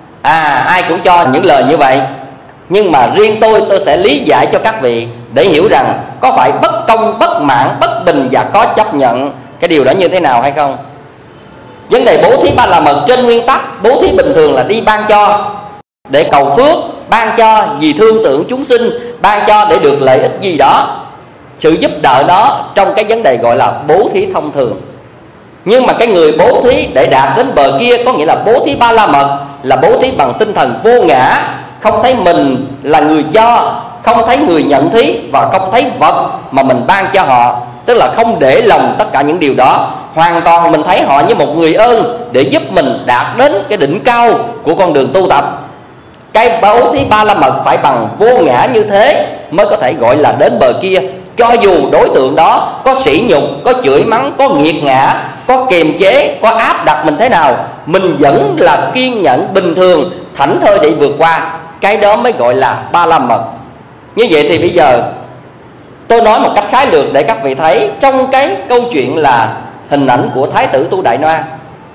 Ai cũng cho những lời như vậy. Nhưng mà riêng tôi sẽ lý giải cho các vị để hiểu rằng có phải bất công, bất mãn, bất bình và khó chấp nhận cái điều đó như thế nào hay không. Vấn đề bố thí ba la mật trên nguyên tắc bố thí bình thường là đi ban cho để cầu phước, ban cho vì thương tưởng chúng sinh, ban cho để được lợi ích gì đó, sự giúp đỡ đó trong cái vấn đề gọi là bố thí thông thường. Nhưng mà cái người bố thí để đạt đến bờ kia có nghĩa là bố thí ba la mật, là bố thí bằng tinh thần vô ngã, không thấy mình là người cho, không thấy người nhận thí và không thấy vật mà mình ban cho họ, tức là không để lòng tất cả những điều đó. Hoàn toàn mình thấy họ như một người ơn để giúp mình đạt đến cái đỉnh cao của con đường tu tập. Cái bố thí ba la mật phải bằng vô ngã như thế mới có thể gọi là đến bờ kia. Cho dù đối tượng đó có sỉ nhục, có chửi mắng, có nghiệt ngã, có kiềm chế, có áp đặt mình thế nào, mình vẫn là kiên nhẫn bình thường, thảnh thơi để vượt qua. Cái đó mới gọi là ba la mật. Như vậy thì bây giờ tôi nói một cách khái lược để các vị thấy trong cái câu chuyện là hình ảnh của Thái tử Tu Đại Noa.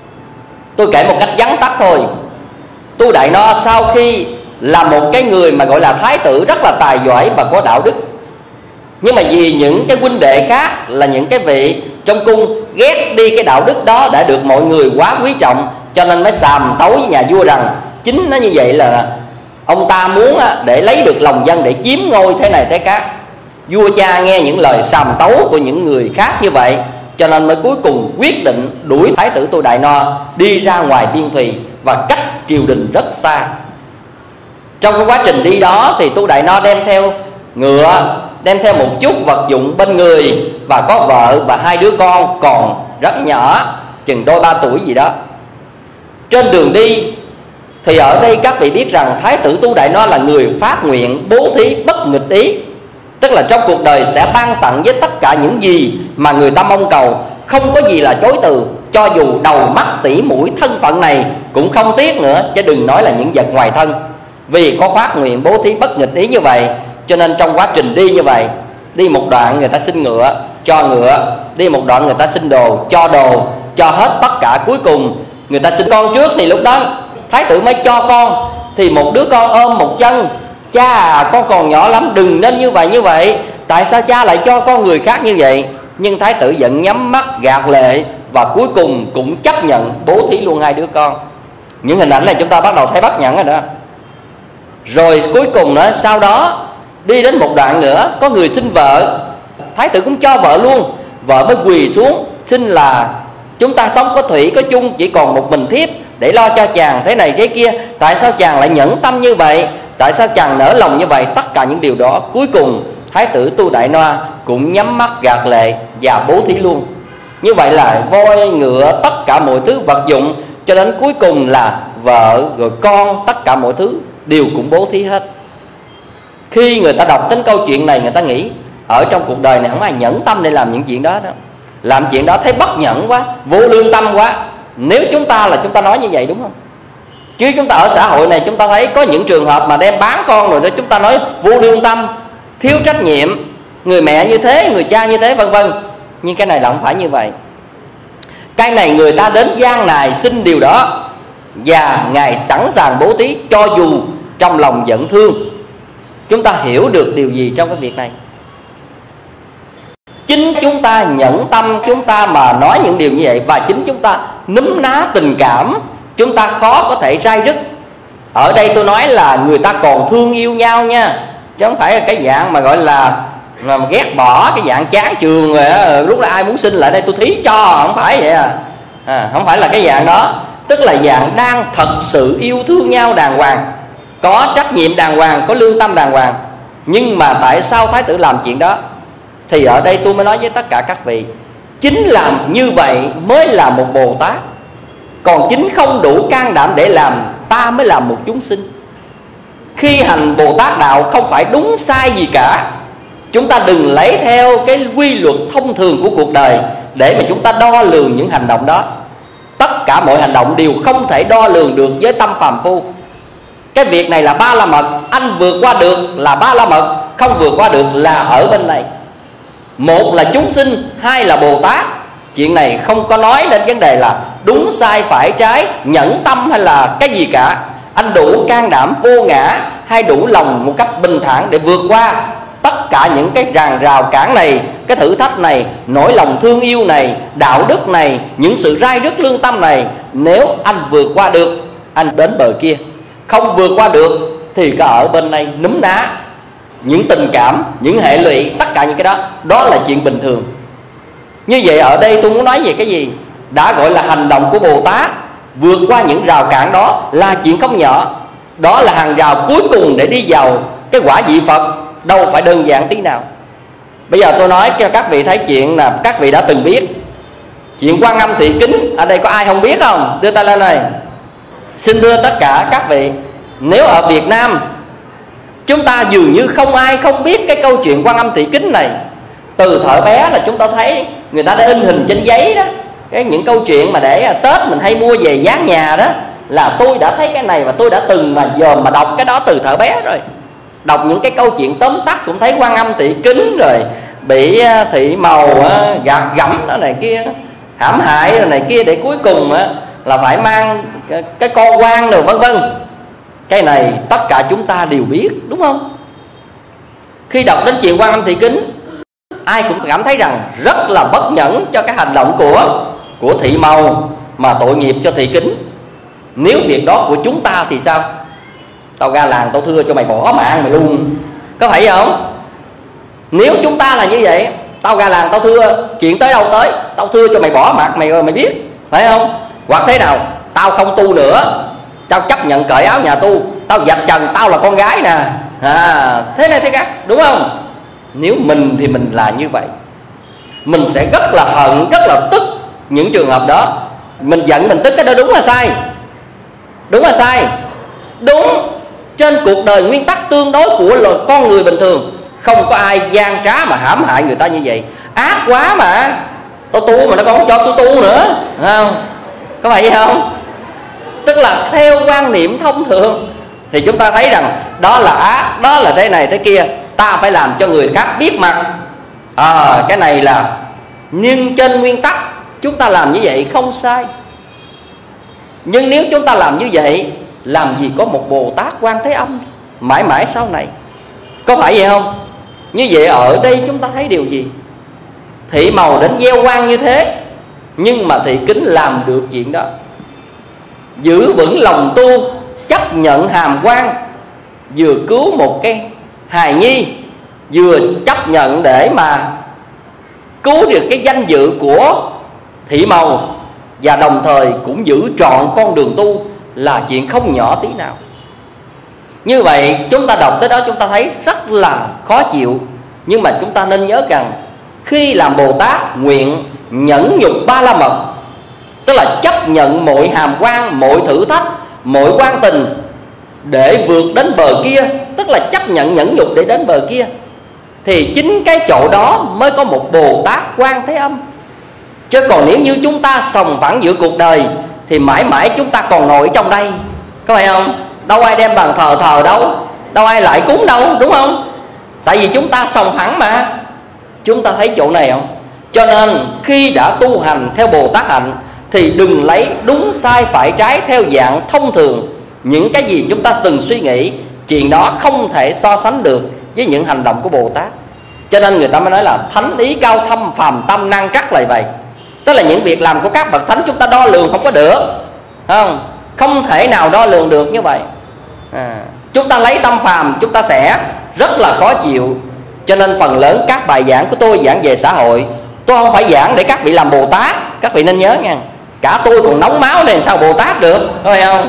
Tôi kể một cách vắn tắt thôi. Tu Đại Noa sau khi là một cái người mà gọi là thái tử rất là tài giỏi và có đạo đức, nhưng mà vì những cái huynh đệ khác là những cái vị trong cung ghét đi cái đạo đức đó đã được mọi người quá quý trọng, cho nên mới sàm tấu với nhà vua rằng chính nó như vậy là ông ta muốn để lấy được lòng dân để chiếm ngôi thế này thế khác. Vua cha nghe những lời sàm tấu của những người khác như vậy, cho nên mới cuối cùng quyết định đuổi Thái tử Tu Đại Noa đi ra ngoài biên thùy và cách triều đình rất xa. Trong cái quá trình đi đó thì Tu Đại Noa đem theo ngựa, đem theo một chút vật dụng bên người, và có vợ và 2 đứa con còn rất nhỏ, chừng đôi 3 tuổi gì đó. Trên đường đi thì ở đây các vị biết rằng Thái tử Tu Đại Noa là người phát nguyện bố thí bất nghịch ý, tức là trong cuộc đời sẽ ban tặng với tất cả những gì mà người ta mong cầu, không có gì là chối từ, cho dù đầu mắt tỉ mũi thân phận này cũng không tiếc nữa, chứ đừng nói là những vật ngoài thân. Vì có phát nguyện bố thí bất nghịch ý như vậy, Cho nên trong quá trình đi như vậy, đi một đoạn người ta xin ngựa, cho ngựa, đi một đoạn người ta xin đồ, cho hết tất cả. Cuối cùng người ta xin con trước, thì lúc đó thái tử mới cho con. Thì một đứa con ôm một chân: cha à, con còn nhỏ lắm, đừng nên như vậy. Tại sao cha lại cho con người khác như vậy? Nhưng thái tử vẫn nhắm mắt gạt lệ, và cuối cùng cũng chấp nhận bố thí luôn hai đứa con. Những hình ảnh này chúng ta bắt đầu thấy bất nhẫn rồi đó. Rồi cuối cùng nữa, sau đó đi đến một đoạn nữa, có người xin vợ, thái tử cũng cho vợ luôn. Vợ mới quỳ xuống xin là: chúng ta sống có thủy có chung, chỉ còn một mình thiếp để lo cho chàng thế này thế kia. Tại sao chàng lại nhẫn tâm như vậy? Tại sao chàng nỡ lòng như vậy? Tất cả những điều đó, cuối cùng thái tử Tu Đại Noa cũng nhắm mắt gạt lệ và bố thí luôn. Như vậy là voi ngựa, tất cả mọi thứ vật dụng, cho đến cuối cùng là vợ rồi con, tất cả mọi thứ đều cũng bố thí hết. Khi người ta đọc đến câu chuyện này, người ta nghĩ ở trong cuộc đời này không ai nhẫn tâm để làm những chuyện đó. Làm chuyện đó thấy bất nhẫn quá, vô lương tâm quá. Nếu chúng ta là chúng ta nói như vậy, đúng không? Chứ chúng ta ở xã hội này chúng ta thấy có những trường hợp mà đem bán con rồi đó, chúng ta nói vô lương tâm, thiếu trách nhiệm, người mẹ như thế, người cha như thế, vân vân. Nhưng cái này là không phải như vậy. Cái này người ta đến gian này xin điều đó, và Ngài sẵn sàng bố thí cho dù trong lòng giận thương. Chúng ta hiểu được điều gì trong cái việc này? Chính chúng ta nhẫn tâm, chúng ta mà nói những điều như vậy, và chính chúng ta núm ná tình cảm, chúng ta khó có thể rai rứt. Ở đây tôi nói là người ta còn thương yêu nhau nha, chứ không phải là cái dạng mà gọi là ghét bỏ, cái dạng chán trường rồi lúc đó ai muốn xin lại đây tôi thí cho, không phải vậy không phải là cái dạng đó. Tức là dạng đang thật sự yêu thương nhau đàng hoàng, có trách nhiệm đàng hoàng, có lương tâm đàng hoàng. Nhưng mà tại sao thái tử làm chuyện đó? Thì ở đây tôi mới nói với tất cả các vị, chính làm như vậy mới là một Bồ Tát. Còn chính không đủ can đảm để làm, ta mới làm một chúng sinh. Khi hành Bồ Tát đạo không phải đúng sai gì cả. Chúng ta đừng lấy theo cái quy luật thông thường của cuộc đời để mà chúng ta đo lường những hành động đó. Tất cả mọi hành động đều không thể đo lường được với tâm phàm phu. Cái việc này là ba la mật, anh vượt qua được là ba la mật, không vượt qua được là ở bên này. Một là chúng sinh, hai là Bồ Tát. Chuyện này không có nói đến vấn đề là đúng sai phải trái, nhẫn tâm hay là cái gì cả. Anh đủ can đảm vô ngã, hay đủ lòng một cách bình thản để vượt qua tất cả những cái ràng rào cản này, cái thử thách này, nỗi lòng thương yêu này, đạo đức này, những sự rai rứt lương tâm này. Nếu anh vượt qua được, anh đến bờ kia. Không vượt qua được thì có ở bên này núm ná những tình cảm, những hệ lụy, tất cả những cái đó, đó là chuyện bình thường. Như vậy ở đây tôi muốn nói về cái gì? Đã gọi là hành động của Bồ Tát, vượt qua những rào cản đó là chuyện không nhỏ. Đó là hàng rào cuối cùng để đi vào cái quả vị Phật, đâu phải đơn giản tí nào. Bây giờ tôi nói cho các vị thấy chuyện là các vị đã từng biết. Chuyện Quan Âm Thị Kính, ở đây có ai không biết không? Đưa tay lên này. Xin thưa tất cả các vị, nếu ở Việt Nam chúng ta dường như không ai không biết cái câu chuyện Quan Âm Thị Kính này. Từ thuở bé là chúng ta thấy người ta đã in hình trên giấy đó, những câu chuyện mà để Tết mình hay mua về dán nhà đó, là tôi đã thấy cái này và tôi đã từng mà dòm mà đọc cái đó từ thuở bé rồi. Đọc những cái câu chuyện tóm tắt cũng thấy Quan Âm Thị Kính rồi bị thị màu gạt gẫm đó này kia, hãm hại rồi này kia, để cuối cùng là phải mang cái con quan rồi vân vân. Cái này tất cả chúng ta đều biết, đúng không? Khi đọc đến chuyện Quan Âm Thị Kính, ai cũng cảm thấy rằng rất là bất nhẫn cho cái hành động của thị màu mà tội nghiệp cho Thị Kính. Nếu việc đó của chúng ta thì sao? Tao ra làng tao thưa cho mày bỏ mạng mày luôn, có phải không? Nếu chúng ta là như vậy, tao ra làng tao thưa, chuyện tới đâu tới, tao thưa cho mày bỏ mạng mày rồi mày biết, phải không? Hoặc thế nào, tao không tu nữa, tao chấp nhận cởi áo nhà tu, tao vạch trần tao là con gái nè, thế này thế khác, đúng không? Nếu mình thì mình là như vậy, mình sẽ rất là hận, rất là tức những trường hợp đó. Mình giận mình tức, cái đó đúng là sai. Đúng là sai. Đúng, trên cuộc đời nguyên tắc tương đối của con người bình thường, không có ai gian trá mà hãm hại người ta như vậy. Ác quá mà, tao tu mà nó còn không cho tôi tu nữa, không? Có phải vậy không? Tức là theo quan niệm thông thường thì chúng ta thấy rằng đó là ác, đó là thế này thế kia. ta phải làm cho người khác biết mặt. Cái này là, nhưng trên nguyên tắc chúng ta làm như vậy không sai. Nhưng nếu chúng ta làm như vậy, làm gì có một Bồ Tát Quan Thế Âm mãi mãi sau này, có phải vậy không? Như vậy ở đây chúng ta thấy điều gì? Thị Màu đến gieo quan như thế, nhưng mà Thị Kính làm được chuyện đó, giữ vững lòng tu, chấp nhận hàm quan, vừa cứu một cái hài nhi, vừa chấp nhận để mà cứu được cái danh dự của Thị Màu, và đồng thời cũng giữ trọn con đường tu, là chuyện không nhỏ tí nào. Như vậy chúng ta đọc tới đó chúng ta thấy rất là khó chịu. Nhưng mà chúng ta nên nhớ rằng khi làm Bồ Tát nguyện nhẫn nhục ba la mật, tức là chấp nhận mọi hàm quan, mọi thử thách, mọi quan tình để vượt đến bờ kia, tức là chấp nhận nhẫn nhục để đến bờ kia, thì chính cái chỗ đó mới có một Bồ Tát Quan Thế Âm. Chứ còn nếu như chúng ta sòng phẳng giữa cuộc đời thì mãi mãi chúng ta còn ngồi trong đây, có phải không? Đâu ai đem bàn thờ đâu, đâu ai lại cúng đâu, đúng không? Tại vì chúng ta sòng phẳng mà. Chúng ta thấy chỗ này không? Cho nên khi đã tu hành theo Bồ Tát hạnh thì đừng lấy đúng sai phải trái theo dạng thông thường. Những cái gì chúng ta từng suy nghĩ, chuyện đó không thể so sánh được với những hành động của Bồ Tát. Cho nên người ta mới nói là thánh ý cao thâm, phàm tâm năng trắc lại vậy. Tức là những việc làm của các bậc thánh chúng ta đo lường không có được, không thể nào đo lường được như vậy. Chúng ta lấy tâm phàm chúng ta sẽ rất là khó chịu. Cho nên phần lớn các bài giảng của tôi giảng về xã hội, tôi không phải giảng để các vị làm Bồ Tát. Các vị nên nhớ nha, cả tôi còn nóng máu nên sao Bồ Tát được, phải không?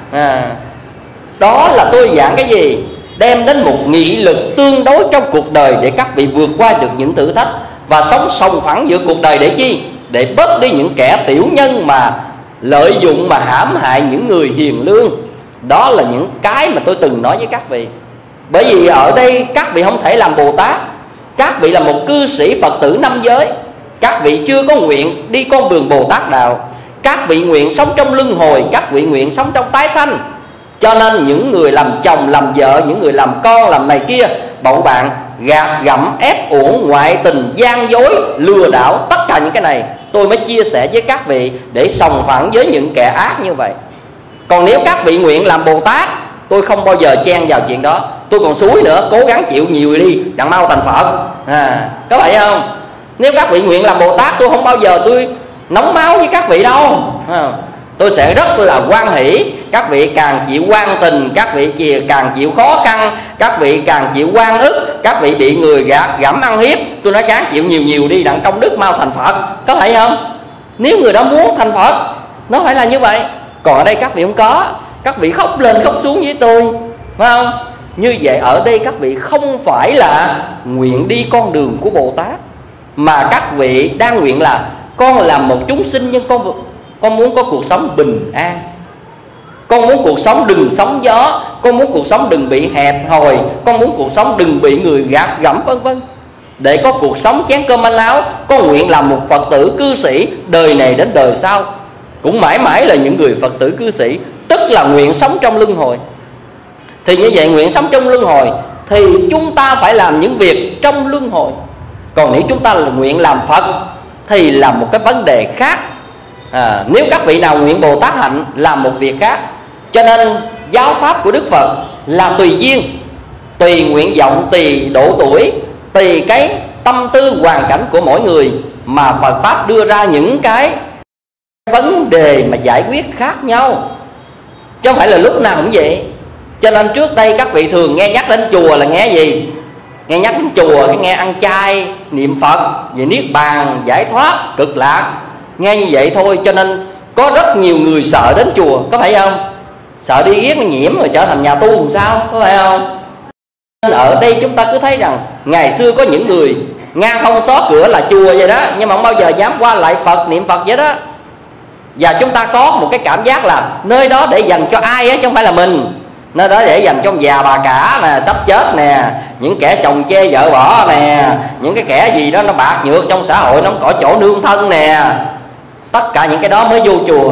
Đó là tôi giảng cái gì? Đem đến một nghị lực tương đối trong cuộc đời để các vị vượt qua được những thử thách và sống sòng phẳng giữa cuộc đời. Để chi? Để bớt đi những kẻ tiểu nhân mà lợi dụng mà hãm hại những người hiền lương. Đó là những cái mà tôi từng nói với các vị. Bởi vì ở đây các vị không thể làm Bồ Tát. Các vị là một cư sĩ Phật tử năm giới. Các vị chưa có nguyện đi con đường Bồ Tát đạo. Các vị nguyện sống trong luân hồi, các vị nguyện sống trong tái sanh. Cho nên những người làm chồng, làm vợ, những người làm con, làm này kia, bậu bạn gạt gẫm, ép uổng, ngoại tình, gian dối, lừa đảo, tất cả những cái này tôi mới chia sẻ với các vị để sòng phẳng với những kẻ ác như vậy. Còn nếu các vị nguyện làm Bồ Tát, tôi không bao giờ chen vào chuyện đó. Tôi còn xúi nữa, cố gắng chịu nhiều đi, đặng mau thành Phật. Có phải không? Nếu các vị nguyện làm Bồ Tát, tôi không bao giờ tôi nóng máu với các vị đâu. Tôi sẽ rất là hoan hỷ. Các vị càng chịu quan tình, các vị càng chịu khó khăn, các vị càng chịu oan ức, các vị bị người gạt gẫm ăn hiếp, tôi nói ráng chịu nhiều đi, đặng công đức mau thành Phật. Có phải không? Nếu người đó muốn thành Phật, nó phải là như vậy. Còn ở đây các vị không có. Các vị khóc lên khóc xuống với tôi, phải không? Như vậy ở đây các vị không phải là nguyện đi con đường của Bồ Tát, mà các vị đang nguyện là con làm một chúng sinh, nhưng con muốn có cuộc sống bình an, con muốn cuộc sống đừng sóng gió, con muốn cuộc sống đừng bị hẹp hòi, con muốn cuộc sống đừng bị người gạt gẫm, vân vân. Để có cuộc sống chén cơm manh áo, con nguyện làm một Phật tử cư sĩ đời này đến đời sau cũng mãi mãi là những người Phật tử cư sĩ, tức là nguyện sống trong luân hồi. Thì như vậy nguyện sống trong luân hồi thì chúng ta phải làm những việc trong luân hồi. Còn nếu chúng ta là nguyện làm Phật thì là một cái vấn đề khác. Nếu các vị nào nguyện Bồ Tát hạnh làm một việc khác. Cho nên giáo pháp của Đức Phật là tùy duyên, tùy nguyện vọng, tùy độ tuổi, tùy cái tâm tư hoàn cảnh của mỗi người mà Phật pháp đưa ra những cái vấn đề mà giải quyết khác nhau, chứ không phải là lúc nào cũng vậy. Cho nên trước đây các vị thường nghe nhắc đến chùa là nghe gì? Nghe nhắc đến chùa cái nghe ăn chay, niệm Phật, về niết bàn, giải thoát, cực lạc, nghe như vậy thôi. Cho nên có rất nhiều người sợ đến chùa, có phải không? Sợ đi ghét nó nhiễm rồi trở thành nhà tu làm sao, có phải không? Nên ở đây chúng ta cứ thấy rằng ngày xưa có những người ngang không xó cửa là chùa vậy đó, nhưng mà không bao giờ dám qua lại Phật, niệm Phật vậy đó. Và chúng ta có một cái cảm giác là nơi đó để dành cho ai á, chứ không phải là mình. Nơi đó để dành cho ông già bà cả nè, sắp chết nè, những kẻ chồng chê vợ bỏ nè, những cái kẻ gì đó nó bạc nhược trong xã hội, nó không có chỗ nương thân nè. Tất cả những cái đó mới vô chùa.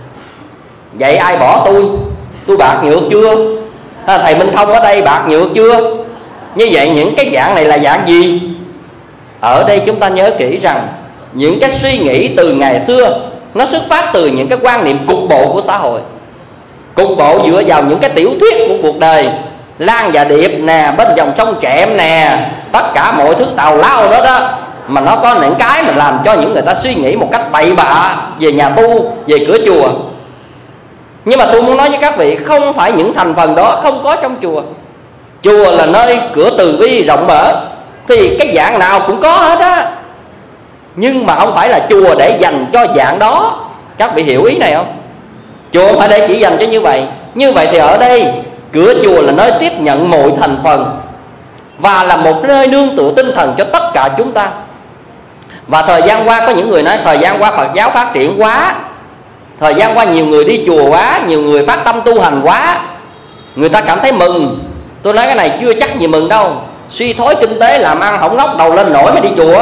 Vậy ai bỏ tôi bạc nhược chưa? Thầy Minh Thông ở đây bạc nhược chưa? Như vậy những cái dạng này là dạng gì? Ở đây chúng ta nhớ kỹ rằng những cái suy nghĩ từ ngày xưa nó xuất phát từ những cái quan niệm cục bộ của xã hội, cục bộ dựa vào những cái tiểu thuyết của cuộc đời, Lan và Điệp nè, bên dòng sông Trẹm nè, tất cả mọi thứ tào lao đó đó, mà nó có những cái mình làm cho những người ta suy nghĩ một cách bậy bạ về nhà tu, về cửa chùa. Nhưng mà tôi muốn nói với các vị, không phải những thành phần đó không có trong chùa. Chùa là nơi cửa từ bi rộng mở, thì cái dạng nào cũng có hết á. Nhưng mà không phải là chùa để dành cho dạng đó. Các vị hiểu ý này không? Chùa không phải để chỉ dành cho như vậy. Như vậy thì ở đây cửa chùa là nơi tiếp nhận mọi thành phần, và là một nơi nương tựa tinh thần cho tất cả chúng ta. Và thời gian qua có những người nói thời gian qua Phật giáo phát triển quá, thời gian qua nhiều người đi chùa quá, nhiều người phát tâm tu hành quá, người ta cảm thấy mừng. Tôi nói cái này chưa chắc gì mừng đâu. Suy thoái kinh tế làm ăn không ngóc đầu lên nổi mới đi chùa.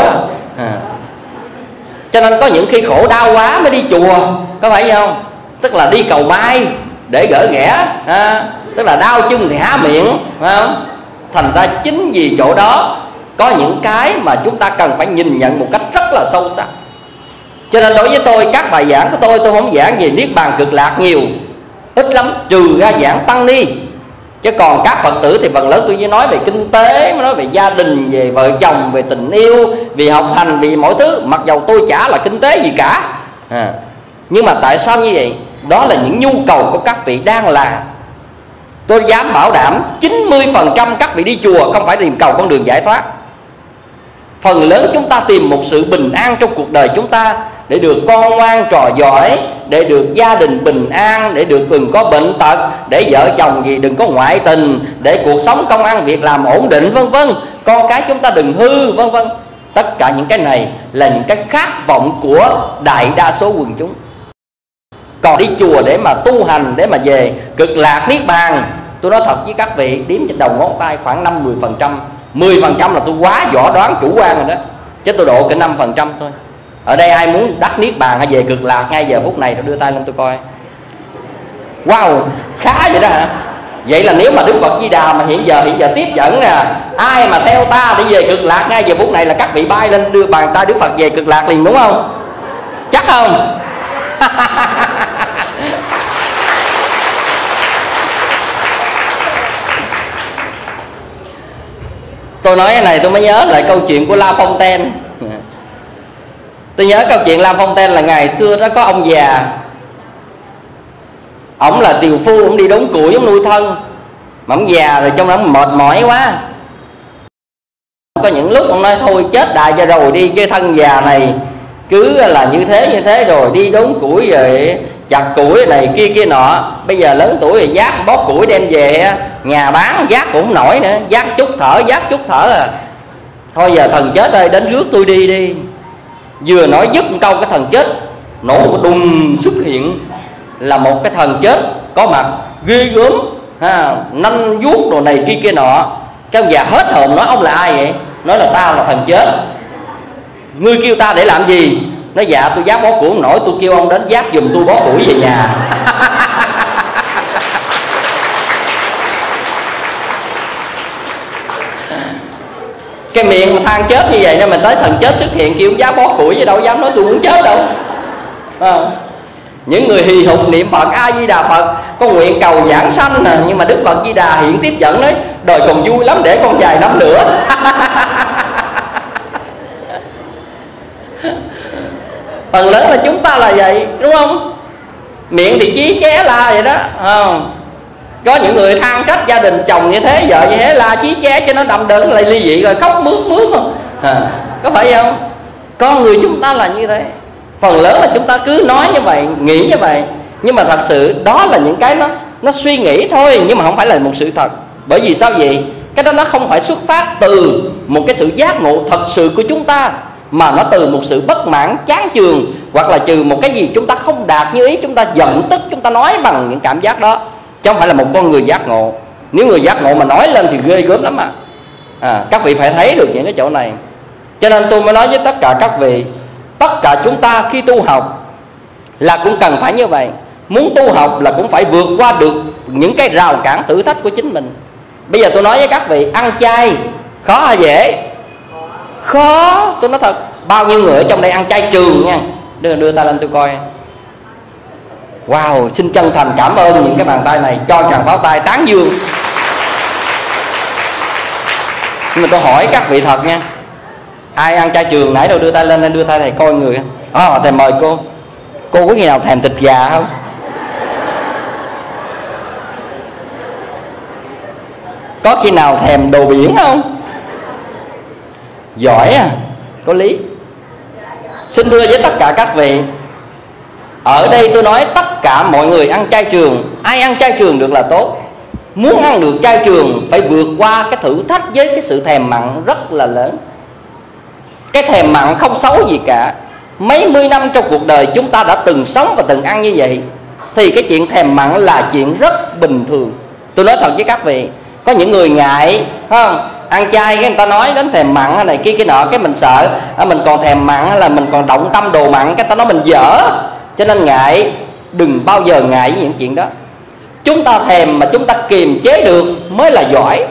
Cho nên có những khi khổ đau quá mới đi chùa, có phải không? Tức là đi cầu may để gỡ ghẻ, tức là đau chân thì há miệng, phải không? Thành ra chính vì chỗ đó có những cái mà chúng ta cần phải nhìn nhận một cách rất là sâu sắc. Cho nên đối với tôi, các bài giảng của tôi không giảng về Niết Bàn Cực Lạc nhiều, ít lắm, trừ ra giảng tăng ni. Chứ còn các Phật tử thì phần lớn tôi chỉ nói về kinh tế, nói về gia đình, về vợ chồng, về tình yêu, về học hành, về mọi thứ. Mặc dầu tôi chả là kinh tế gì cả, nhưng mà tại sao như vậy? Đó là những nhu cầu của các vị đang là. Tôi dám bảo đảm 90% các vị đi chùa không phải tìm cầu con đường giải thoát. Phần lớn chúng ta tìm một sự bình an trong cuộc đời chúng ta, để được con ngoan trò giỏi, để được gia đình bình an, để được đừng có bệnh tật, để vợ chồng gì đừng có ngoại tình, để cuộc sống công ăn việc làm ổn định, vân vân, con cái chúng ta đừng hư, vân vân. Tất cả những cái này là những cái khát vọng của đại đa số quần chúng. Còn đi chùa để mà tu hành, để mà về cực lạc niết bàn, tôi nói thật với các vị, đếm trên đầu ngón tay khoảng 5-10%. 10% là tôi quá võ đoán chủ quan rồi đó, chứ tôi độ cái 5% thôi. Ở đây ai muốn đắc niết bàn hay về cực lạc ngay giờ phút này tôi đưa tay lên tôi coi. Wow, khá vậy đó hả? Vậy là nếu mà Đức Phật Di Đà mà hiện giờ tiếp dẫn nè, ai mà theo ta để về cực lạc ngay giờ phút này là các vị bay lên đưa bàn tay Đức Phật về cực lạc liền, đúng không? Chắc không? Tôi nói cái này tôi mới nhớ lại câu chuyện của La Fontaine. Tôi nhớ câu chuyện La Fontaine là ngày xưa đó có ông già, ổng là tiều phu, ổng đi đốn củi, ổng nuôi thân. Mà ông già rồi trong đó mệt mỏi quá, có những lúc ông nói thôi chết đại cho rồi đi, chứ thân già này cứ là như thế rồi đi đốn củi rồi chặt củi này kia nọ. Bây giờ lớn tuổi rồi vác bó củi đem về nhà bán, vác cũng không nổi nữa, vác chút thở à. Thôi giờ thần chết ơi, đến rước tôi đi. Vừa nói dứt một câu, cái thần chết nổ một đùng xuất hiện, là một cái thần chết có mặt ghê gớm, nanh vuốt đồ này kia nọ. Cái ông già hết hồn nói ông là ai vậy? Nói là tao là thần chết. Ngươi kêu ta để làm gì? Nói dạ tôi vác bó củi không nổi, tôi kêu ông đến vác giùm tôi bó củi về nhà. Cái miệng mà than chết như vậy, nên mình tới thần chết xuất hiện kêu ông vác bó củi gì đâu dám nói tôi muốn chết đâu. Những người hì hục niệm Phật A Di Đà Phật có nguyện cầu giảng sanh nè, nhưng mà Đức Phật Di Đà hiện tiếp dẫn nói đời còn vui lắm, để con vài năm nữa. Phần lớn là chúng ta là vậy, đúng không? Miệng thì chí ché la vậy đó, không? Có những người than trách gia đình chồng như thế, vợ như thế, la chí ché cho nó đậm đẫn lại ly dị rồi khóc mướt không? Có phải không? Con người chúng ta là như thế. Phần lớn là chúng ta cứ nói như vậy, nghĩ như vậy, nhưng mà thật sự đó là những cái nó suy nghĩ thôi, nhưng mà không phải là một sự thật. Bởi vì sao vậy? Cái đó nó không phải xuất phát từ một cái sự giác ngộ thật sự của chúng ta, mà nó từ một sự bất mãn, chán chường, hoặc là trừ một cái gì chúng ta không đạt như ý, chúng ta giận tức, chúng ta nói bằng những cảm giác đó, chứ không phải là một con người giác ngộ. Nếu người giác ngộ mà nói lên thì ghê gớm lắm các vị phải thấy được những cái chỗ này. Cho nên tôi mới nói với tất cả các vị, tất cả chúng ta khi tu học là cũng cần phải như vậy. Muốn tu học là cũng phải vượt qua được những cái rào cản thử thách của chính mình. Bây giờ tôi nói với các vị, ăn chay khó hay dễ? Khó. Tôi nói thật, bao nhiêu người ở trong đây ăn chay trường nha, đưa tay lên tôi coi. Wow, xin chân thành cảm ơn những cái bàn tay này, cho tràng pháo tay tán dương. Nhưng mà tôi hỏi các vị thật nha, ai ăn chay trường nãy đâu đưa tay lên, đưa tay này coi người. Thầy mời cô có khi nào thèm thịt gà không? Có khi nào thèm đồ biển không? Giỏi à, có lý. Xin thưa với tất cả các vị, ở đây tôi nói tất cả mọi người ăn chay trường, ai ăn chay trường được là tốt. Muốn ăn được chay trường phải vượt qua cái thử thách với cái sự thèm mặn rất là lớn. Cái thèm mặn không xấu gì cả. Mấy mươi năm trong cuộc đời chúng ta đã từng sống và từng ăn như vậy, thì cái chuyện thèm mặn là chuyện rất bình thường. Tôi nói thật với các vị, có những người ngại, không? Ăn chay cái người ta nói đến thèm mặn này kia cái nọ, cái mình sợ mình còn thèm mặn là mình còn động tâm đồ mặn, cái ta nói mình dở. Cho nên ngại, đừng bao giờ ngại với những chuyện đó. Chúng ta thèm mà chúng ta kiềm chế được mới là giỏi.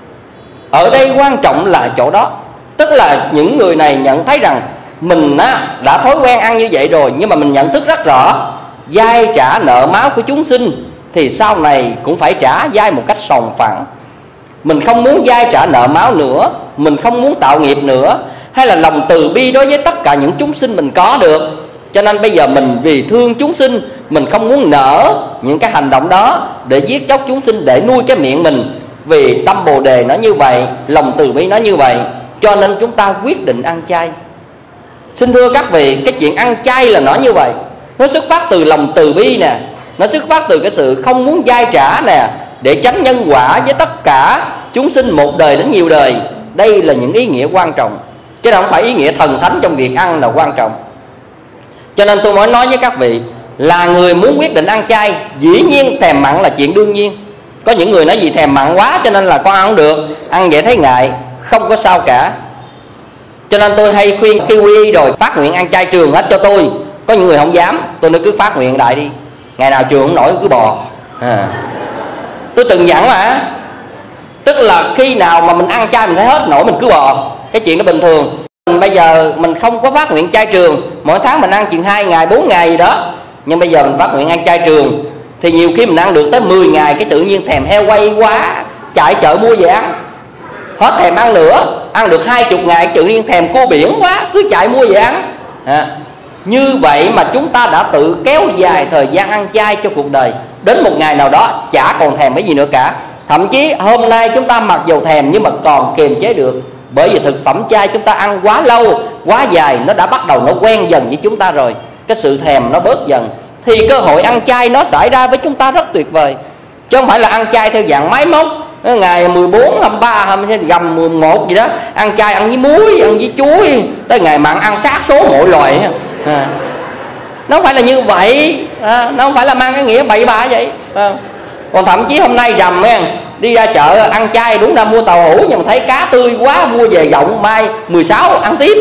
Ở đây quan trọng là chỗ đó. Tức là những người này nhận thấy rằng mình đã thói quen ăn như vậy rồi, nhưng mà mình nhận thức rất rõ vay trả nợ máu của chúng sinh thì sau này cũng phải trả vay một cách sòng phẳng. Mình không muốn vay trả nợ máu nữa, mình không muốn tạo nghiệp nữa, hay là lòng từ bi đối với tất cả những chúng sinh mình có được. Cho nên bây giờ mình vì thương chúng sinh, mình không muốn nỡ những cái hành động đó để giết chóc chúng sinh để nuôi cái miệng mình. Vì tâm Bồ Đề nó như vậy, lòng từ bi nó như vậy, cho nên chúng ta quyết định ăn chay. Xin thưa các vị, cái chuyện ăn chay là nó như vậy. Nó xuất phát từ lòng từ bi nè, nó xuất phát từ cái sự không muốn vay trả nè, để tránh nhân quả với tất cả chúng sinh một đời đến nhiều đời. Đây là những ý nghĩa quan trọng, chứ không phải ý nghĩa thần thánh trong việc ăn là quan trọng. Cho nên tôi mới nói với các vị, là người muốn quyết định ăn chay, dĩ nhiên thèm mặn là chuyện đương nhiên. Có những người nói gì thèm mặn quá cho nên là con ăn không được, ăn vậy thấy ngại, không có sao cả. Cho nên tôi hay khuyên khi quy y rồi phát nguyện ăn chay trường hết cho tôi. Có những người không dám, tôi nói cứ phát nguyện đại đi, ngày nào trường không nổi cứ bò. Tôi từng dặn mà, tức là khi nào mà mình ăn chay mình thấy hết nổi mình cứ bò, cái chuyện đó bình thường. Bây giờ mình không có phát nguyện chay trường, mỗi tháng mình ăn chừng 2 ngày 4 ngày gì đó, nhưng bây giờ mình phát nguyện ăn chay trường thì nhiều khi mình ăn được tới 10 ngày cái tự nhiên thèm heo quay quá, chạy chợ mua về ăn, hết thèm ăn nữa. Ăn được 20 ngày tự nhiên thèm cua biển quá, cứ chạy mua về ăn. Như vậy mà chúng ta đã tự kéo dài thời gian ăn chay cho cuộc đời, đến một ngày nào đó chả còn thèm cái gì nữa cả. Thậm chí hôm nay chúng ta mặc dầu thèm nhưng mà còn kiềm chế được, bởi vì thực phẩm chay chúng ta ăn quá lâu, quá dài, nó đã bắt đầu nó quen dần với chúng ta rồi, cái sự thèm nó bớt dần, thì cơ hội ăn chay nó xảy ra với chúng ta rất tuyệt vời. Chứ không phải là ăn chay theo dạng máy móc, ngày 14, 23, 20, gầm 11 gì đó, ăn chay ăn với muối, ăn với chuối, tới ngày mặn ăn sát số mọi loài. Nó không phải là như vậy, nó không phải là mang cái nghĩa bậy bạ vậy. Còn thậm chí hôm nay rằm đi ra chợ ăn chay, đúng ra mua tàu hũ nhưng mà thấy cá tươi quá mua về gọng, mai 16 ăn tiếp.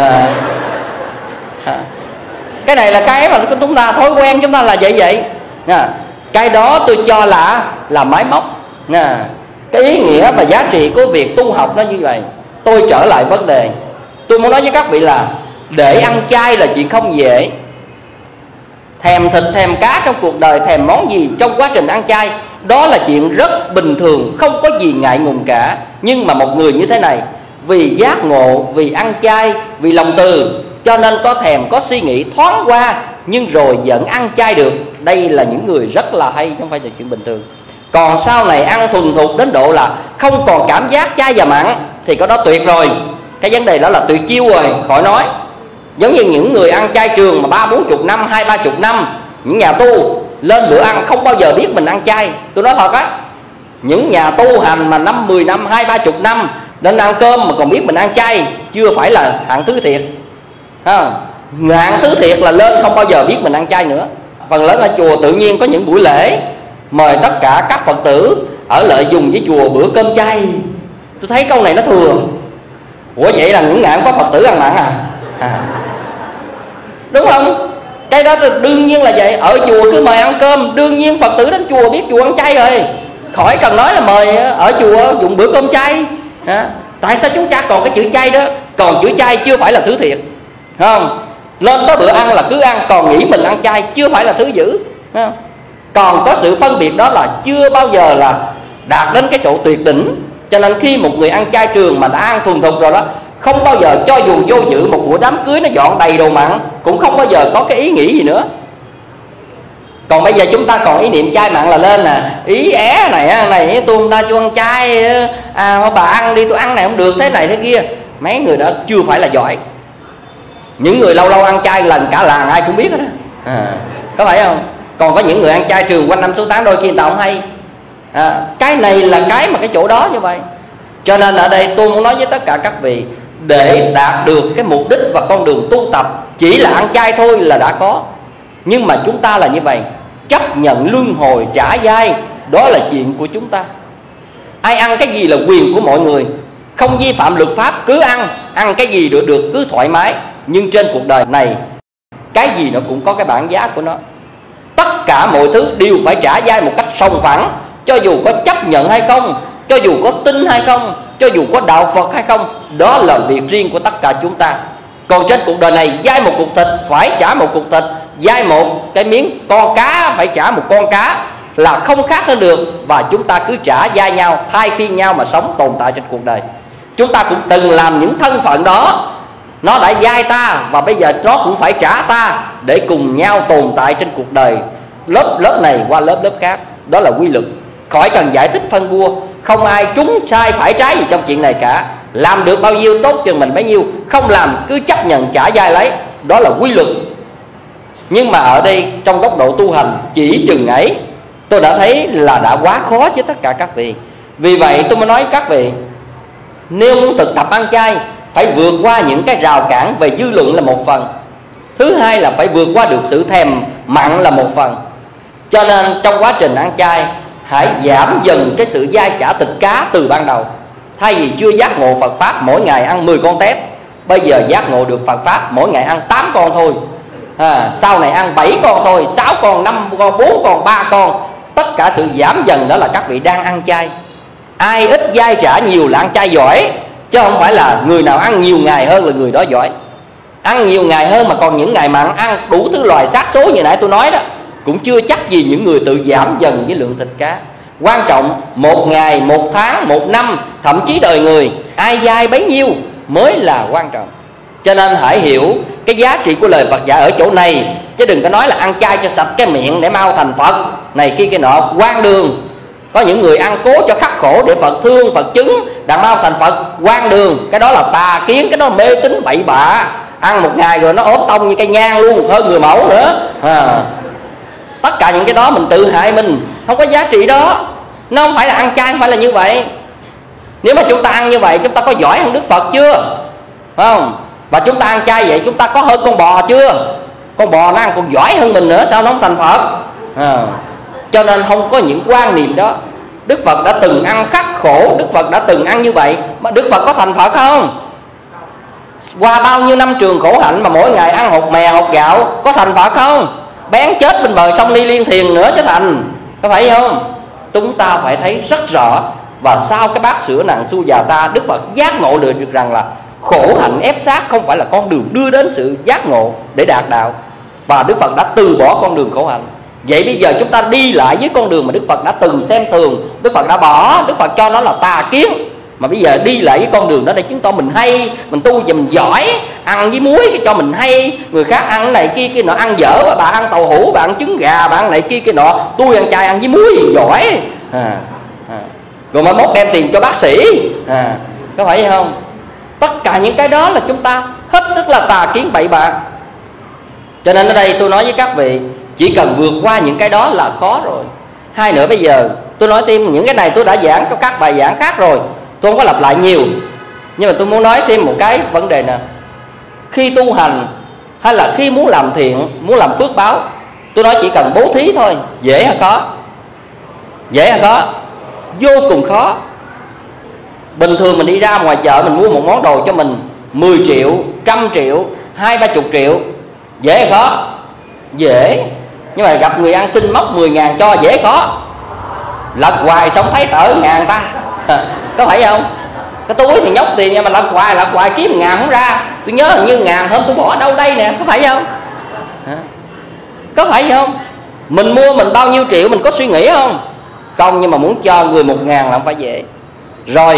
Cái này là cái mà chúng ta thói quen, chúng ta là vậy. Cái đó tôi cho là máy móc. Cái ý nghĩa và giá trị của việc tu học nó như vậy. Tôi trở lại vấn đề, tôi muốn nói với các vị là để ăn chay là chuyện không dễ. Thèm thịt, thèm cá trong cuộc đời, thèm món gì trong quá trình ăn chay, đó là chuyện rất bình thường, không có gì ngại ngùng cả. Nhưng mà một người như thế này, vì giác ngộ, vì ăn chay, vì lòng từ, cho nên có thèm, có suy nghĩ thoáng qua, nhưng rồi vẫn ăn chay được. Đây là những người rất là hay, không phải là chuyện bình thường. Còn sau này ăn thuần thục đến độ là không còn cảm giác chay và mặn thì có đó tuyệt rồi. Cái vấn đề đó là tuyệt chiêu rồi, khỏi nói. Giống như những người ăn chay trường mà 30-40 năm, 20-30 năm, những nhà tu lên bữa ăn không bao giờ biết mình ăn chay. Tôi nói thật á, những nhà tu hành mà 5-10 năm, 20-30 năm nên ăn cơm mà còn biết mình ăn chay, chưa phải là hạng thứ thiệt. Hạng thứ thiệt là lên không bao giờ biết mình ăn chay nữa. Phần lớn ở chùa tự nhiên có những buổi lễ mời tất cả các Phật tử ở lại dùng với chùa bữa cơm chay. Tôi thấy câu này nó thừa. Ủa vậy là những ngày có Phật tử ăn mặn đúng không? Cái đó đương nhiên là vậy. Ở chùa cứ mời ăn cơm, đương nhiên Phật tử đến chùa biết chùa ăn chay rồi. khỏi cần nói là mời ở chùa dùng bữa cơm chay. Tại sao chúng ta còn cái chữ chay đó? Còn chữ chay chưa phải là thứ thiệt, không? Lên tới bữa ăn là cứ ăn, còn nghĩ mình ăn chay chưa phải là thứ dữ, không? Còn có sự phân biệt đó là chưa bao giờ là đạt đến cái chỗ tuyệt đỉnh. Cho nên khi một người ăn chay trường mà đã ăn thuần thục rồi đó, không bao giờ cho dù vô dự một buổi đám cưới nó dọn đầy đồ mặn, cũng không bao giờ có cái ý nghĩ gì nữa. Còn bây giờ chúng ta còn ý niệm chay mặn là lên nè, ý é này tôi không ta cho ăn chay, bà ăn đi, tôi ăn này không được, thế này thế kia. Mấy người đó chưa phải là giỏi. Những người lâu lâu ăn chay lần cả làng ai cũng biết đó, có phải không? Còn có những người ăn chay trường quanh năm số tháng đôi khi người ta không hay. Cái này là cái mà cái chỗ đó như vậy. Cho nên ở đây tôi muốn nói với tất cả các vị, để đạt được cái mục đích và con đường tu tập chỉ là ăn chay thôi là đã có. Nhưng mà chúng ta là như vậy, chấp nhận luân hồi trả dai, đó là chuyện của chúng ta. Ai ăn cái gì là quyền của mọi người, không vi phạm luật pháp, cứ ăn cái gì được cứ thoải mái. Nhưng trên cuộc đời này, cái gì nó cũng có cái bản giá của nó. Tất cả mọi thứ đều phải trả dai một cách sòng phẳng, cho dù có chấp nhận hay không, cho dù có tin hay không, cho dù có đạo Phật hay không, đó là việc riêng của tất cả chúng ta. Còn trên cuộc đời này, dai một cục thịt phải trả một cục thịt, dai một cái miếng con cá phải trả một con cá, là không khác hơn được. Và chúng ta cứ trả dai nhau, thay phiên nhau mà sống tồn tại trên cuộc đời. Chúng ta cũng từng làm những thân phận đó, nó đã dai ta, và bây giờ nó cũng phải trả ta, để cùng nhau tồn tại trên cuộc đời, lớp này qua lớp khác. Đó là quy luật, khỏi cần giải thích phân vua. Không ai trúng sai phải trái gì trong chuyện này cả. Làm được bao nhiêu tốt chừng mình bấy nhiêu, không làm cứ chấp nhận trả dai lấy, đó là quy luật. Nhưng mà ở đây trong góc độ tu hành chỉ chừng ấy, tôi đã thấy là đã quá khó với tất cả các vị. Vì vậy tôi mới nói các vị, nếu muốn thực tập ăn chay, phải vượt qua những cái rào cản về dư luận là một phần. Thứ hai là phải vượt qua được sự thèm mặn là một phần. Cho nên trong quá trình ăn chay, hãy giảm dần cái sự dai trả thịt cá từ ban đầu. Thay vì chưa giác ngộ Phật Pháp mỗi ngày ăn 10 con tép, bây giờ giác ngộ được Phật Pháp mỗi ngày ăn 8 con thôi, sau này ăn 7 con thôi, 6 con, 5 con, 4 con, 3 con. Tất cả sự giảm dần đó là các vị đang ăn chay. Ai ít dai trả nhiều là ăn chay giỏi, chứ không phải là người nào ăn nhiều ngày hơn là người đó giỏi. Ăn nhiều ngày hơn mà còn những ngày mặn ăn đủ thứ loài xác số như nãy tôi nói đó, cũng chưa chắc gì những người tự giảm dần với lượng thịt cá. Quan trọng một ngày, một tháng, một năm, thậm chí đời người, ai dai bấy nhiêu mới là quan trọng. Cho nên hãy hiểu cái giá trị của lời Phật dạy ở chỗ này, chứ đừng có nói là ăn chay cho sạch cái miệng để mau thành Phật này kia kia nọ. Quan đường, có những người ăn cố cho khắc khổ để Phật thương, Phật chứng, đặng mau thành Phật. Quan đường, cái đó là tà kiến, cái đó là mê tín bậy bạ. Ăn một ngày rồi nó ốm tông như cây nhang luôn, hơn người mẫu nữa. Tất cả những cái đó mình tự hại mình, không có giá trị đó. Nó không phải là ăn chay, không phải là như vậy. Nếu mà chúng ta ăn như vậy, chúng ta có giỏi hơn Đức Phật chưa? Phải không? Và chúng ta ăn chay vậy, chúng ta có hơn con bò chưa? Con bò nó ăn còn giỏi hơn mình nữa, sao nó không thành Phật? Cho nên không có những quan niệm đó. Đức Phật đã từng ăn khắc khổ, Đức Phật đã từng ăn như vậy, mà Đức Phật có thành Phật không? Qua bao nhiêu năm trường khổ hạnh mà mỗi ngày ăn hột mè hột gạo, có thành Phật không? Bén chết bên bờ sông Ni Liên Thiền nữa chứ thành, có phải không? Chúng ta phải thấy rất rõ. Và sau cái bát sữa nặng su già ta, Đức Phật giác ngộ được rằng là khổ hạnh ép sát không phải là con đường đưa đến sự giác ngộ để đạt đạo. Và Đức Phật đã từ bỏ con đường khổ hạnh. Vậy bây giờ chúng ta đi lại với con đường mà Đức Phật đã từng xem thường, Đức Phật đã bỏ, Đức Phật cho nó là tà kiến. Mà bây giờ đi lại với con đường đó để chứng tỏ mình hay, mình tu và mình giỏi. Ăn với muối cái cho mình hay, người khác ăn cái này kia kia nọ ăn dở, bà ăn tàu hũ, bà ăn trứng gà, bà ăn này kia kia nọ, tôi ăn chay ăn với muối gì giỏi. Rồi mai mốt đem tiền cho bác sĩ, có phải không? Tất cả những cái đó là chúng ta hết sức là tà kiến bậy bạ. Cho nên ở đây tôi nói với các vị, chỉ cần vượt qua những cái đó là khó rồi. Hai nữa, bây giờ tôi nói thêm những cái này tôi đã giảng có các bài giảng khác rồi, tôi không có lặp lại nhiều. Nhưng mà tôi muốn nói thêm một cái vấn đề nè. Khi tu hành hay là khi muốn làm thiện, muốn làm phước báo, tôi nói chỉ cần bố thí thôi. Dễ hay khó? Dễ hay khó? Vô cùng khó. Bình thường mình đi ra ngoài chợ, mình mua một món đồ cho mình 10 triệu, 100 triệu, 20-30 triệu, dễ hay khó? Dễ. Nhưng mà gặp người ăn xin móc 10.000 cho, dễ khó? lật hoài sống thấy tở ngàn ta. Có phải không? Cái túi thì nhóc tiền nhưng mà lật hoài kiếm ngàn không ra. Tôi nhớ hình như ngàn hôm tôi bỏ ở đâu đây nè, có phải không? Có phải không? Mình mua mình bao nhiêu triệu mình có suy nghĩ không? Không, nhưng mà muốn cho người 1.000 là không phải dễ. Rồi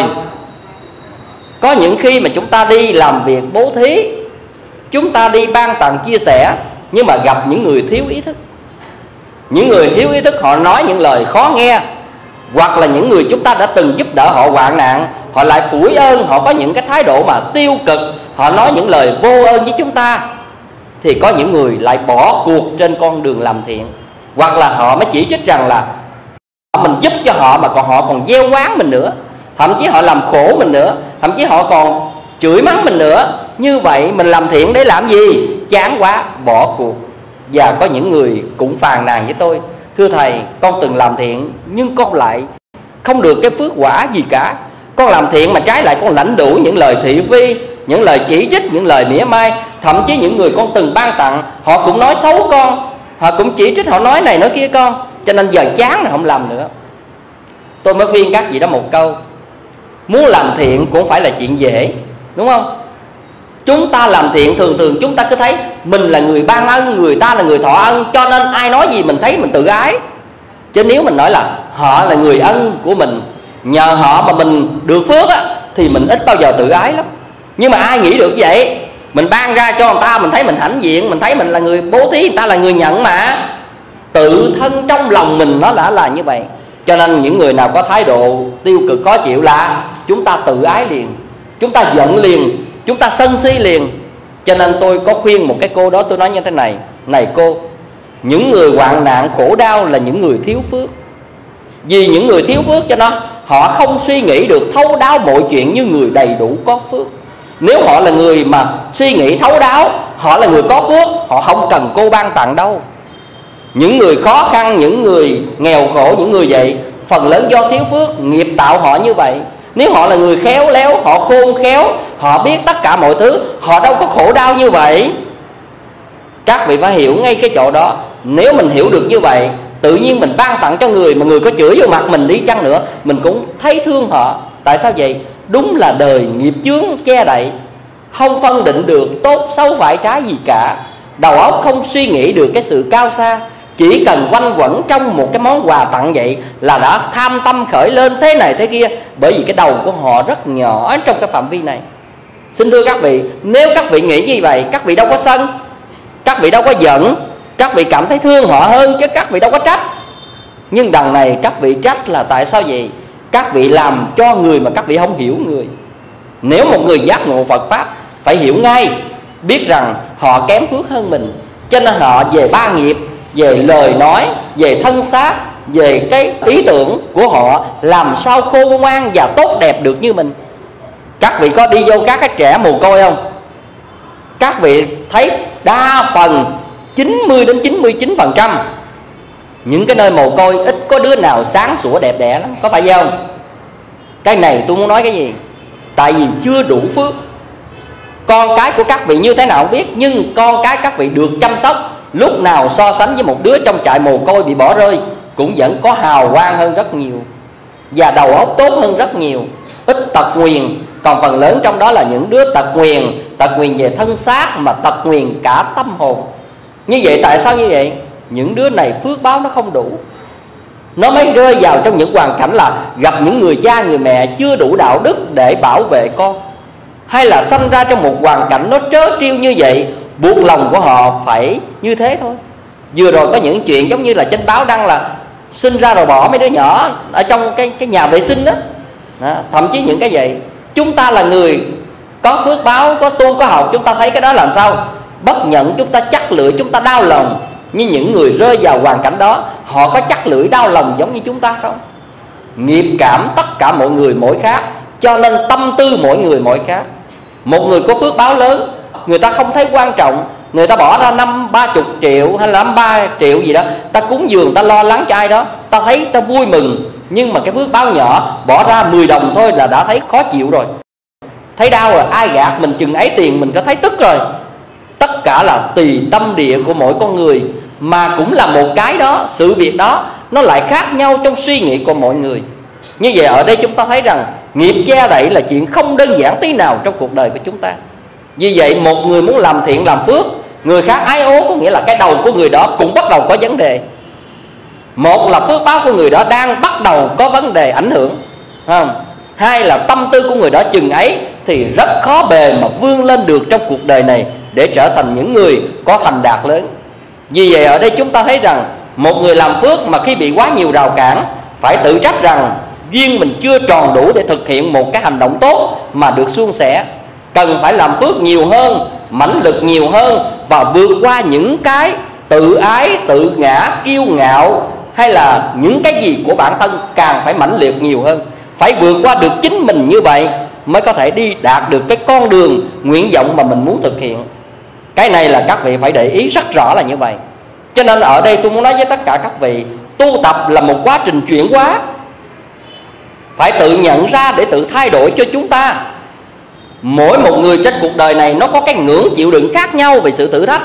có những khi mà chúng ta đi làm việc bố thí, chúng ta đi ban tặng chia sẻ, nhưng mà gặp những người thiếu ý thức. Những người thiếu ý thức họ nói những lời khó nghe, hoặc là những người chúng ta đã từng giúp đỡ họ hoạn nạn, họ lại phủi ơn, họ có những cái thái độ mà tiêu cực, họ nói những lời vô ơn với chúng ta. Thì có những người lại bỏ cuộc trên con đường làm thiện, hoặc là họ mới chỉ trích rằng là mình giúp cho họ mà họ còn gieo oán mình nữa, thậm chí họ làm khổ mình nữa, thậm chí họ còn chửi mắng mình nữa. Như vậy mình làm thiện để làm gì? Chán quá, bỏ cuộc. Và có những người cũng phàn nàn với tôi: thưa thầy, con từng làm thiện nhưng con lại không được cái phước quả gì cả. Con làm thiện mà trái lại con lãnh đủ những lời thị phi, những lời chỉ trích, những lời mỉa mai. Thậm chí những người con từng ban tặng, họ cũng nói xấu con, họ cũng chỉ trích, họ nói này nói kia con. Cho nên giờ chán rồi không làm nữa. Tôi mới khuyên các vị đó một câu: muốn làm thiện cũng phải là chuyện dễ, đúng không? Chúng ta làm thiện thường chúng ta cứ thấy mình là người ban ân, người ta là người thọ ân, cho nên ai nói gì mình thấy mình tự ái. Chứ nếu mình nói là họ là người ân của mình, nhờ họ mà mình được phước á, thì mình ít bao giờ tự ái lắm. Nhưng mà ai nghĩ được vậy? Mình ban ra cho người ta, mình thấy mình hãnh diện, mình thấy mình là người bố thí, người ta là người nhận mà. Tự thân trong lòng mình nó đã là như vậy. Cho nên những người nào có thái độ tiêu cực khó chịu là chúng ta tự ái liền, chúng ta giận liền, chúng ta sân si liền. Cho nên tôi có khuyên một cái cô đó, tôi nói như thế này: này cô, những người hoạn nạn khổ đau là những người thiếu phước. Vì những người thiếu phước cho nên họ không suy nghĩ được thấu đáo mọi chuyện như người đầy đủ có phước. Nếu họ là người mà suy nghĩ thấu đáo, họ là người có phước, họ không cần cô ban tặng đâu. Những người khó khăn, những người nghèo khổ, những người vậy, phần lớn do thiếu phước, nghiệp tạo họ như vậy. Nếu họ là người khéo léo, họ khôn khéo, họ biết tất cả mọi thứ, họ đâu có khổ đau như vậy. Các vị phải hiểu ngay cái chỗ đó. Nếu mình hiểu được như vậy, tự nhiên mình ban tặng cho người, mà người có chửi vô mặt mình đi chăng nữa, mình cũng thấy thương họ. Tại sao vậy? Đúng là đời nghiệp chướng che đậy, không phân định được tốt xấu phải trái gì cả. Đầu óc không suy nghĩ được cái sự cao xa, chỉ cần quanh quẩn trong một cái món quà tặng vậy là đã tham tâm khởi lên thế này thế kia. Bởi vì cái đầu của họ rất nhỏ trong cái phạm vi này. Xin thưa các vị, nếu các vị nghĩ như vậy, các vị đâu có sân, các vị đâu có giận, các vị cảm thấy thương họ hơn, chứ các vị đâu có trách. Nhưng đằng này các vị trách là tại sao vậy? Các vị làm cho người mà các vị không hiểu người. Nếu một người giác ngộ Phật Pháp phải hiểu ngay, biết rằng họ kém phước hơn mình, cho nên họ về ba nghiệp, về lời nói, về thân xác, về cái ý tưởng của họ làm sao khôn ngoan và tốt đẹp được như mình. Các vị có đi vô các cái trẻ mồ côi không? Các vị thấy đa phần 90 đến 99% những cái nơi mồ côi ít có đứa nào sáng sủa đẹp đẽ lắm, có phải vậy không? Cái này tôi muốn nói cái gì? Tại vì chưa đủ phước. Con cái của các vị như thế nào không biết, nhưng con cái các vị được chăm sóc, lúc nào so sánh với một đứa trong trại mồ côi bị bỏ rơi cũng vẫn có hào quang hơn rất nhiều, và đầu óc tốt hơn rất nhiều, ít tật nguyền. Còn phần lớn trong đó là những đứa tật nguyền về thân xác, mà tật nguyền cả tâm hồn. Như vậy tại sao như vậy? Những đứa này phước báo nó không đủ, nó mới rơi vào trong những hoàn cảnh là gặp những người cha người mẹ chưa đủ đạo đức để bảo vệ con, hay là sanh ra trong một hoàn cảnh nó trớ trêu như vậy, buộc lòng của họ phải như thế thôi. Vừa rồi có những chuyện giống như là trên báo đăng là sinh ra rồi bỏ mấy đứa nhỏ ở trong cái nhà vệ sinh đó. Thậm chí những cái vậy. Chúng ta là người có phước báo, có tu, có học, chúng ta thấy cái đó làm sao bất nhận, chúng ta chắc lưỡi, chúng ta đau lòng. Nhưng những người rơi vào hoàn cảnh đó, họ có chắc lưỡi đau lòng giống như chúng ta không? Nghiệp cảm tất cả mọi người mỗi khác, cho nên tâm tư mỗi người mỗi khác. Một người có phước báo lớn, người ta không thấy quan trọng, người ta bỏ ra 50-30 triệu hay là 3 triệu gì đó, ta cúng dường, ta lo lắng cho ai đó, ta thấy ta vui mừng. Nhưng mà cái phước báo nhỏ, bỏ ra 10 đồng thôi là đã thấy khó chịu rồi, thấy đau rồi. Ai gạt mình chừng ấy tiền mình có thấy tức rồi. Tất cả là tùy tâm địa của mỗi con người. mà cũng là một cái đó, sự việc đó nó lại khác nhau trong suy nghĩ của mọi người. Như vậy ở đây chúng ta thấy rằng nghiệp che đậy là chuyện không đơn giản tí nào trong cuộc đời của chúng ta. Vì vậy một người muốn làm thiện làm phước, người khác ái ố, có nghĩa là cái đầu của người đó cũng bắt đầu có vấn đề. Một là phước báo của người đó đang bắt đầu có vấn đề ảnh hưởng, không? Hai là tâm tư của người đó chừng ấy thì rất khó bề mà vươn lên được trong cuộc đời này để trở thành những người có thành đạt lớn. Vì vậy ở đây chúng ta thấy rằng một người làm phước mà khi bị quá nhiều rào cản phải tự trách rằng duyên mình chưa tròn đủ để thực hiện một cái hành động tốt mà được suôn sẻ. Cần phải làm phước nhiều hơn, mãnh lực nhiều hơn và vượt qua những cái tự ái, tự ngã, kiêu ngạo hay là những cái gì của bản thân, càng phải mãnh liệt nhiều hơn. Phải vượt qua được chính mình, như vậy mới có thể đi đạt được cái con đường nguyện vọng mà mình muốn thực hiện. Cái này là các vị phải để ý rất rõ là như vậy. Cho nên ở đây tôi muốn nói với tất cả các vị, tu tập là một quá trình chuyển hóa, phải tự nhận ra để tự thay đổi cho chúng ta. Mỗi một người trên cuộc đời này nó có cái ngưỡng chịu đựng khác nhau về sự thử thách.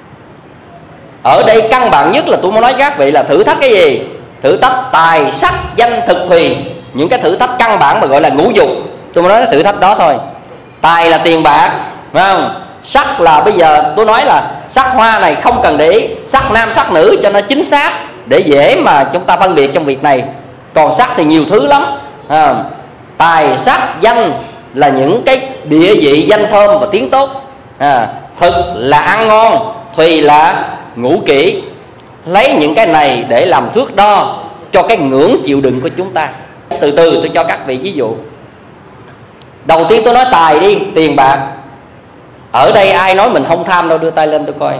Ở đây căn bản nhất là tôi muốn nói với các vị là thử thách cái gì? Thử thách tài, sắc, danh, thực, thùy. Những cái thử thách căn bản mà gọi là ngũ dục, tôi muốn nói thử thách đó thôi. Tài là tiền bạc, phải không? Sắc là bây giờ tôi nói là sắc hoa này không cần để ý, sắc nam sắc nữ cho nó chính xác để dễ mà chúng ta phân biệt trong việc này. Còn sắc thì nhiều thứ lắm. Tài, sắc, danh là những cái địa vị danh thơm và tiếng tốt. Thực là ăn ngon, thùy là ngủ kỹ. Lấy những cái này để làm thước đo cho cái ngưỡng chịu đựng của chúng ta. Từ từ tôi cho các vị ví dụ. Đầu tiên tôi nói tài đi, tiền bạc. Ở đây ai nói mình không tham đâu, đưa tay lên tôi coi.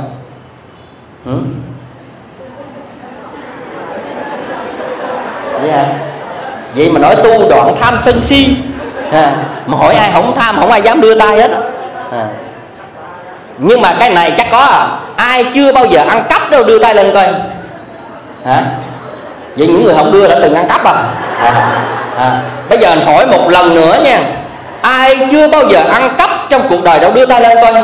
Vậy mà nói tu đoạn tham sân si, mà hỏi ai không tham, không ai dám đưa tay hết. Nhưng mà cái này chắc có ai chưa bao giờ ăn cắp đâu, đưa tay lên coi. Vậy những người không đưa đã từng ăn cắp bây giờ anh hỏi một lần nữa nha, ai chưa bao giờ ăn cắp trong cuộc đời đâu, đưa tay lên coi.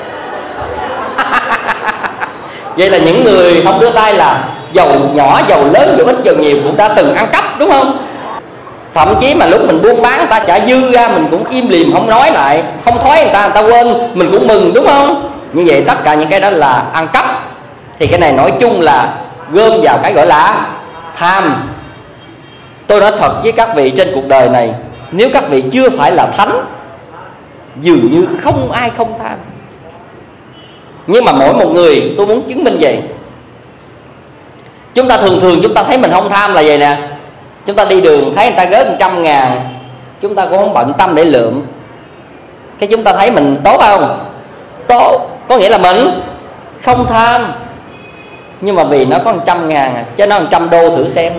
Vậy là những người không đưa tay là giàu nhỏ, giàu lớn, giàu ít, giàu nhiều cũng đã từng ăn cắp, đúng không? Thậm chí mà lúc mình buôn bán người ta trả dư ra mình cũng im lìm không nói lại, không thói người ta quên, mình cũng mừng, đúng không? Như vậy tất cả những cái đó là ăn cắp. Thì cái này nói chung là gom vào cái gọi là tham. Tôi nói thật với các vị, trên cuộc đời này nếu các vị chưa phải là thánh, dường như không ai không tham. Nhưng mà mỗi một người, tôi muốn chứng minh vậy. Chúng ta thường chúng ta thấy mình không tham là vậy nè. Chúng ta đi đường thấy người ta gớt 100.000, chúng ta cũng không bận tâm để lượm. Cái chúng ta thấy mình tốt không? Tốt, có nghĩa là mình không tham. Nhưng mà vì nó có 100.000 cho nó 100 đô thử xem.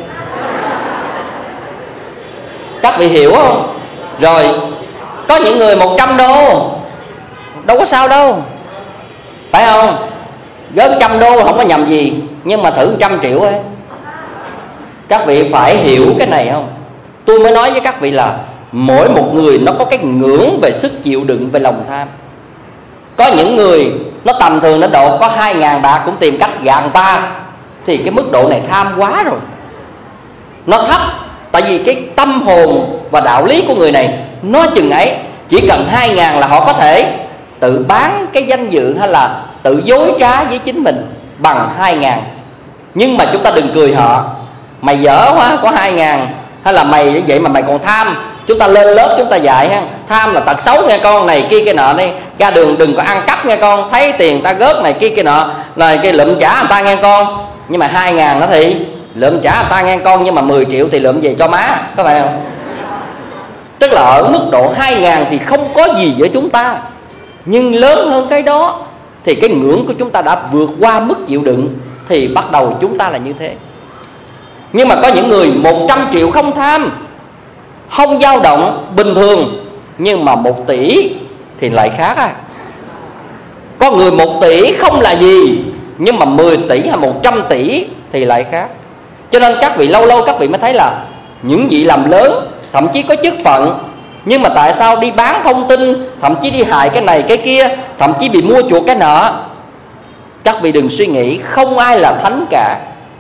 Các vị hiểu không? Rồi có những người 100 đô đâu có sao đâu, phải không? Gớt 100 đô không có nhầm gì, nhưng mà thử 100 triệu ấy. Các vị phải hiểu cái này không? Tôi mới nói với các vị là mỗi một người nó có cái ngưỡng về sức chịu đựng về lòng tham. Có những người nó tầm thường, nó độ có 2.000 bạc cũng tìm cách gạt người ta, thì cái mức độ này tham quá rồi, nó thấp. Tại vì cái tâm hồn và đạo lý của người này nó chừng ấy. Chỉ cần 2.000 là họ có thể tự bán cái danh dự hay là tự dối trá với chính mình bằng 2.000. Nhưng mà chúng ta đừng cười họ, mày dở quá, có 2.000, hay là mày như vậy mà mày còn tham. Chúng ta lên lớp chúng ta dạy ha, tham là tật xấu nghe con, này kia kia nọ đi, ra đường đừng có ăn cắp nghe con, thấy tiền ta gớt này kia kia nọ, rồi cái lượm trả người ta nghe con. Nhưng mà 2.000 đó thì lượm trả người ta nghe con, nhưng mà 10 triệu thì lượm về cho má, có phải không? Tức là ở mức độ 2.000 thì không có gì với chúng ta, nhưng lớn hơn cái đó thì cái ngưỡng của chúng ta đã vượt qua mức chịu đựng, thì bắt đầu chúng ta là như thế. Nhưng mà có những người 100 triệu không tham, không dao động, bình thường. Nhưng mà 1 tỷ thì lại khác Có người 1 tỷ không là gì, nhưng mà 10 tỷ hay 100 tỷ thì lại khác. Cho nên các vị lâu lâu các vị mới thấy là những vị làm lớn, thậm chí có chức phận, nhưng mà tại sao đi bán thông tin, thậm chí đi hại cái này cái kia, thậm chí bị mua chuộc cái nọ. Các vị đừng suy nghĩ không ai là thánh cả.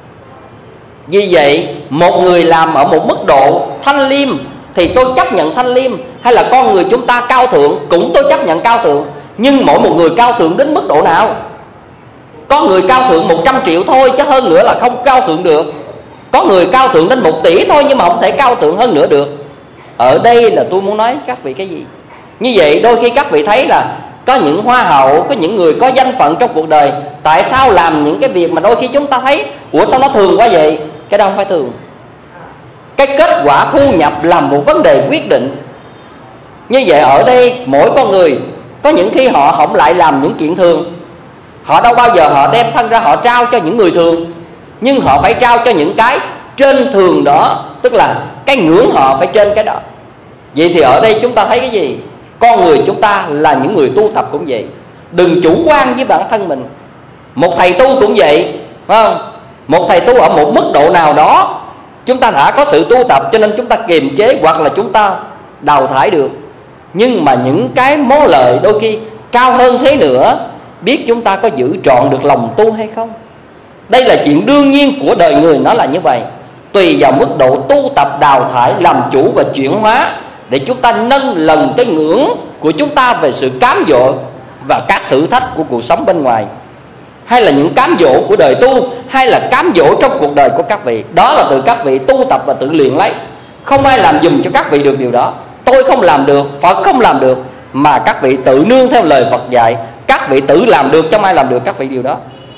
Vì vậy một người làm ở một mức độ thanh liêm thì tôi chấp nhận thanh liêm, hay là con người chúng ta cao thượng cũng tôi chấp nhận cao thượng. Nhưng mỗi một người cao thượng đến mức độ nào? Có người cao thượng 100 triệu thôi, chứ hơn nữa là không cao thượng được. Có người cao thượng đến 1 tỷ thôi, nhưng mà không thể cao thượng hơn nữa được. Ở đây là tôi muốn nói các vị cái gì? Như vậy đôi khi các vị thấy là có những hoa hậu, có những người có danh phận trong cuộc đời, tại sao làm những cái việc mà đôi khi chúng ta thấy ủa sao nó thường quá vậy? Cái đó không phải thường. Cái kết quả thu nhập là một vấn đề quyết định. Như vậy ở đây mỗi con người có những khi họ không lại làm những chuyện thường. Họ đâu bao giờ họ đem thân ra họ trao cho những người thường, nhưng họ phải trao cho những cái trên thường đó, tức là cái ngưỡng họ phải trên cái đó. Vậy thì ở đây chúng ta thấy cái gì? Con người chúng ta là những người tu tập cũng vậy. Đừng chủ quan với bản thân mình. Một thầy tu cũng vậy, phải không? Một thầy tu ở một mức độ nào đó, chúng ta đã có sự tu tập cho nên chúng ta kiềm chế hoặc là chúng ta đào thải được. Nhưng mà những cái món lợi đôi khi cao hơn thế nữa, biết chúng ta có giữ trọn được lòng tu hay không. Đây là chuyện đương nhiên của đời người, nó là như vậy. Tùy vào mức độ tu tập đào thải, làm chủ và chuyển hóa, để chúng ta nâng lần cái ngưỡng của chúng ta về sự cám dỗ và các thử thách của cuộc sống bên ngoài, hay là những cám dỗ của đời tu, hay là cám dỗ trong cuộc đời của các vị. Đó là từ các vị tu tập và tự luyện lấy. Không ai làm giùm cho các vị được điều đó. Tôi không làm được, Phật không làm được, mà các vị tự nương theo lời Phật dạy. Các vị tự làm được, không ai làm được các vị điều đó.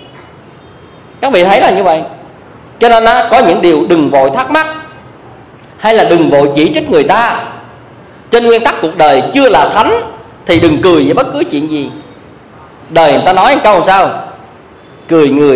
Các vị thấy là như vậy. Cho nên có những điều đừng vội thắc mắc, hay là đừng vội chỉ trích người ta. Trên nguyên tắc cuộc đời chưa là thánh thì đừng cười với bất cứ chuyện gì. Đời người ta nói một câu làm sao? Cười người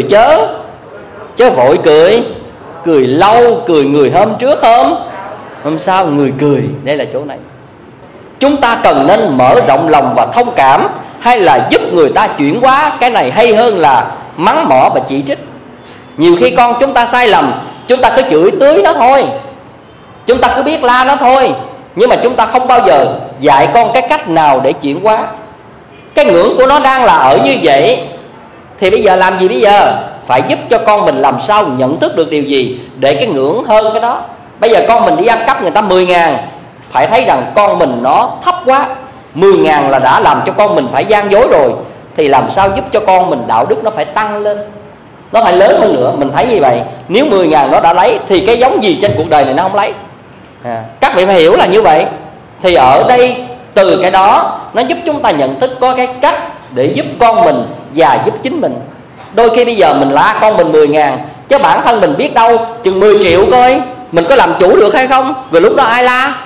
chớ vội cười. Cười lâu, cười người hôm trước hôm sau người cười. Đây là chỗ này. Chúng ta cần nên mở rộng lòng và thông cảm, hay là giúp người ta chuyển hóa. Cái này hay hơn là mắng mỏ và chỉ trích. Nhiều khi con chúng ta sai lầm, chúng ta cứ chửi tưới nó thôi, chúng ta cứ biết la nó thôi, nhưng mà chúng ta không bao giờ dạy con cái cách nào để chuyển hóa. Cái ngưỡng của nó đang là ở như vậy, thì bây giờ làm gì bây giờ? Phải giúp cho con mình làm sao nhận thức được điều gì để cái ngưỡng hơn cái đó. Bây giờ con mình đi ăn cắp người ta 10.000, phải thấy rằng con mình nó thấp quá. 10.000 là đã làm cho con mình phải gian dối rồi, thì làm sao giúp cho con mình đạo đức nó phải tăng lên, nó phải lớn hơn nữa. Mình thấy như vậy. Nếu 10.000 nó đã lấy thì cái giống gì trên cuộc đời này nó không lấy. Các vị phải hiểu là như vậy. Thì ở đây từ cái đó nó giúp chúng ta nhận thức có cái cách để giúp con mình và giúp chính mình. Đôi khi bây giờ mình la con mình 10.000, chứ bản thân mình biết đâu chừng 10 triệu coi mình có làm chủ được hay không, rồi lúc đó ai la.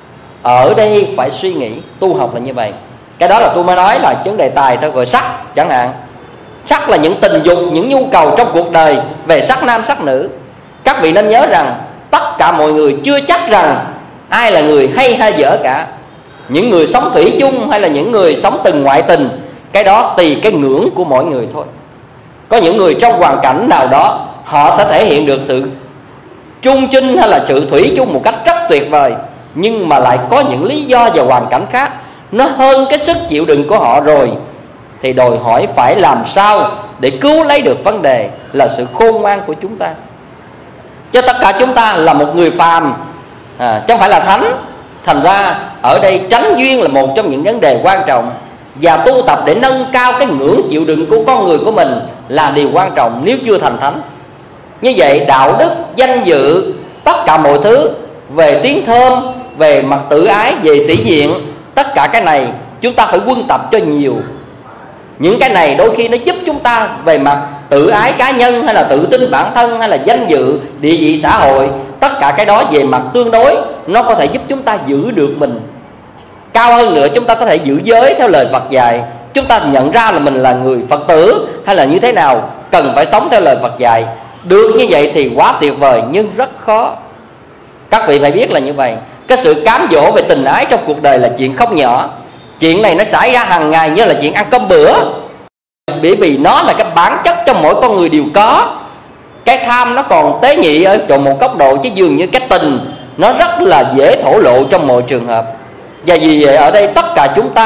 Ở đây phải suy nghĩ. Tu học là như vậy. Cái đó là tôi mới nói là vấn đề tài thôi. Rồi sắc chẳng hạn. Sắc là những tình dục, những nhu cầu trong cuộc đời về sắc nam sắc nữ. Các vị nên nhớ rằng tất cả mọi người chưa chắc rằng ai là người hay dở cả. Những người sống thủy chung hay là những người sống từng ngoại tình, cái đó tùy cái ngưỡng của mỗi người thôi. Có những người trong hoàn cảnh nào đó họ sẽ thể hiện được sự chung chinh hay là sự thủy chung một cách rất tuyệt vời, nhưng mà lại có những lý do và hoàn cảnh khác nó hơn cái sức chịu đựng của họ rồi, thì đòi hỏi phải làm sao để cứu lấy được vấn đề là sự khôn ngoan của chúng ta. Cho tất cả chúng ta là một người phàm, chứ không phải là thánh. Thành ra ở đây tránh duyên là một trong những vấn đề quan trọng, và tu tập để nâng cao cái ngưỡng chịu đựng của con người của mình là điều quan trọng nếu chưa thành thánh. Như vậy đạo đức, danh dự, tất cả mọi thứ về tiếng thơm, về mặt tự ái, về sĩ diện, tất cả cái này chúng ta phải quân tập cho nhiều. Những cái này đôi khi nó giúp chúng ta về mặt tự ái cá nhân, hay là tự tin bản thân, hay là danh dự, địa vị xã hội. Tất cả cái đó về mặt tương đối nó có thể giúp chúng ta giữ được mình. Cao hơn nữa, chúng ta có thể giữ giới theo lời Phật dạy. Chúng ta nhận ra là mình là người Phật tử hay là như thế nào, cần phải sống theo lời Phật dạy. Được như vậy thì quá tuyệt vời, nhưng rất khó. Các vị phải biết là như vậy. Cái sự cám dỗ về tình ái trong cuộc đời là chuyện không nhỏ. Chuyện này nó xảy ra hàng ngày như là chuyện ăn cơm bữa, bởi vì nó là cái bản chất trong mỗi con người đều có. Cái tham nó còn tế nhị ở chỗ một góc độ, chứ dường như cái tình nó rất là dễ thổ lộ trong mọi trường hợp. Và vì vậy ở đây tất cả chúng ta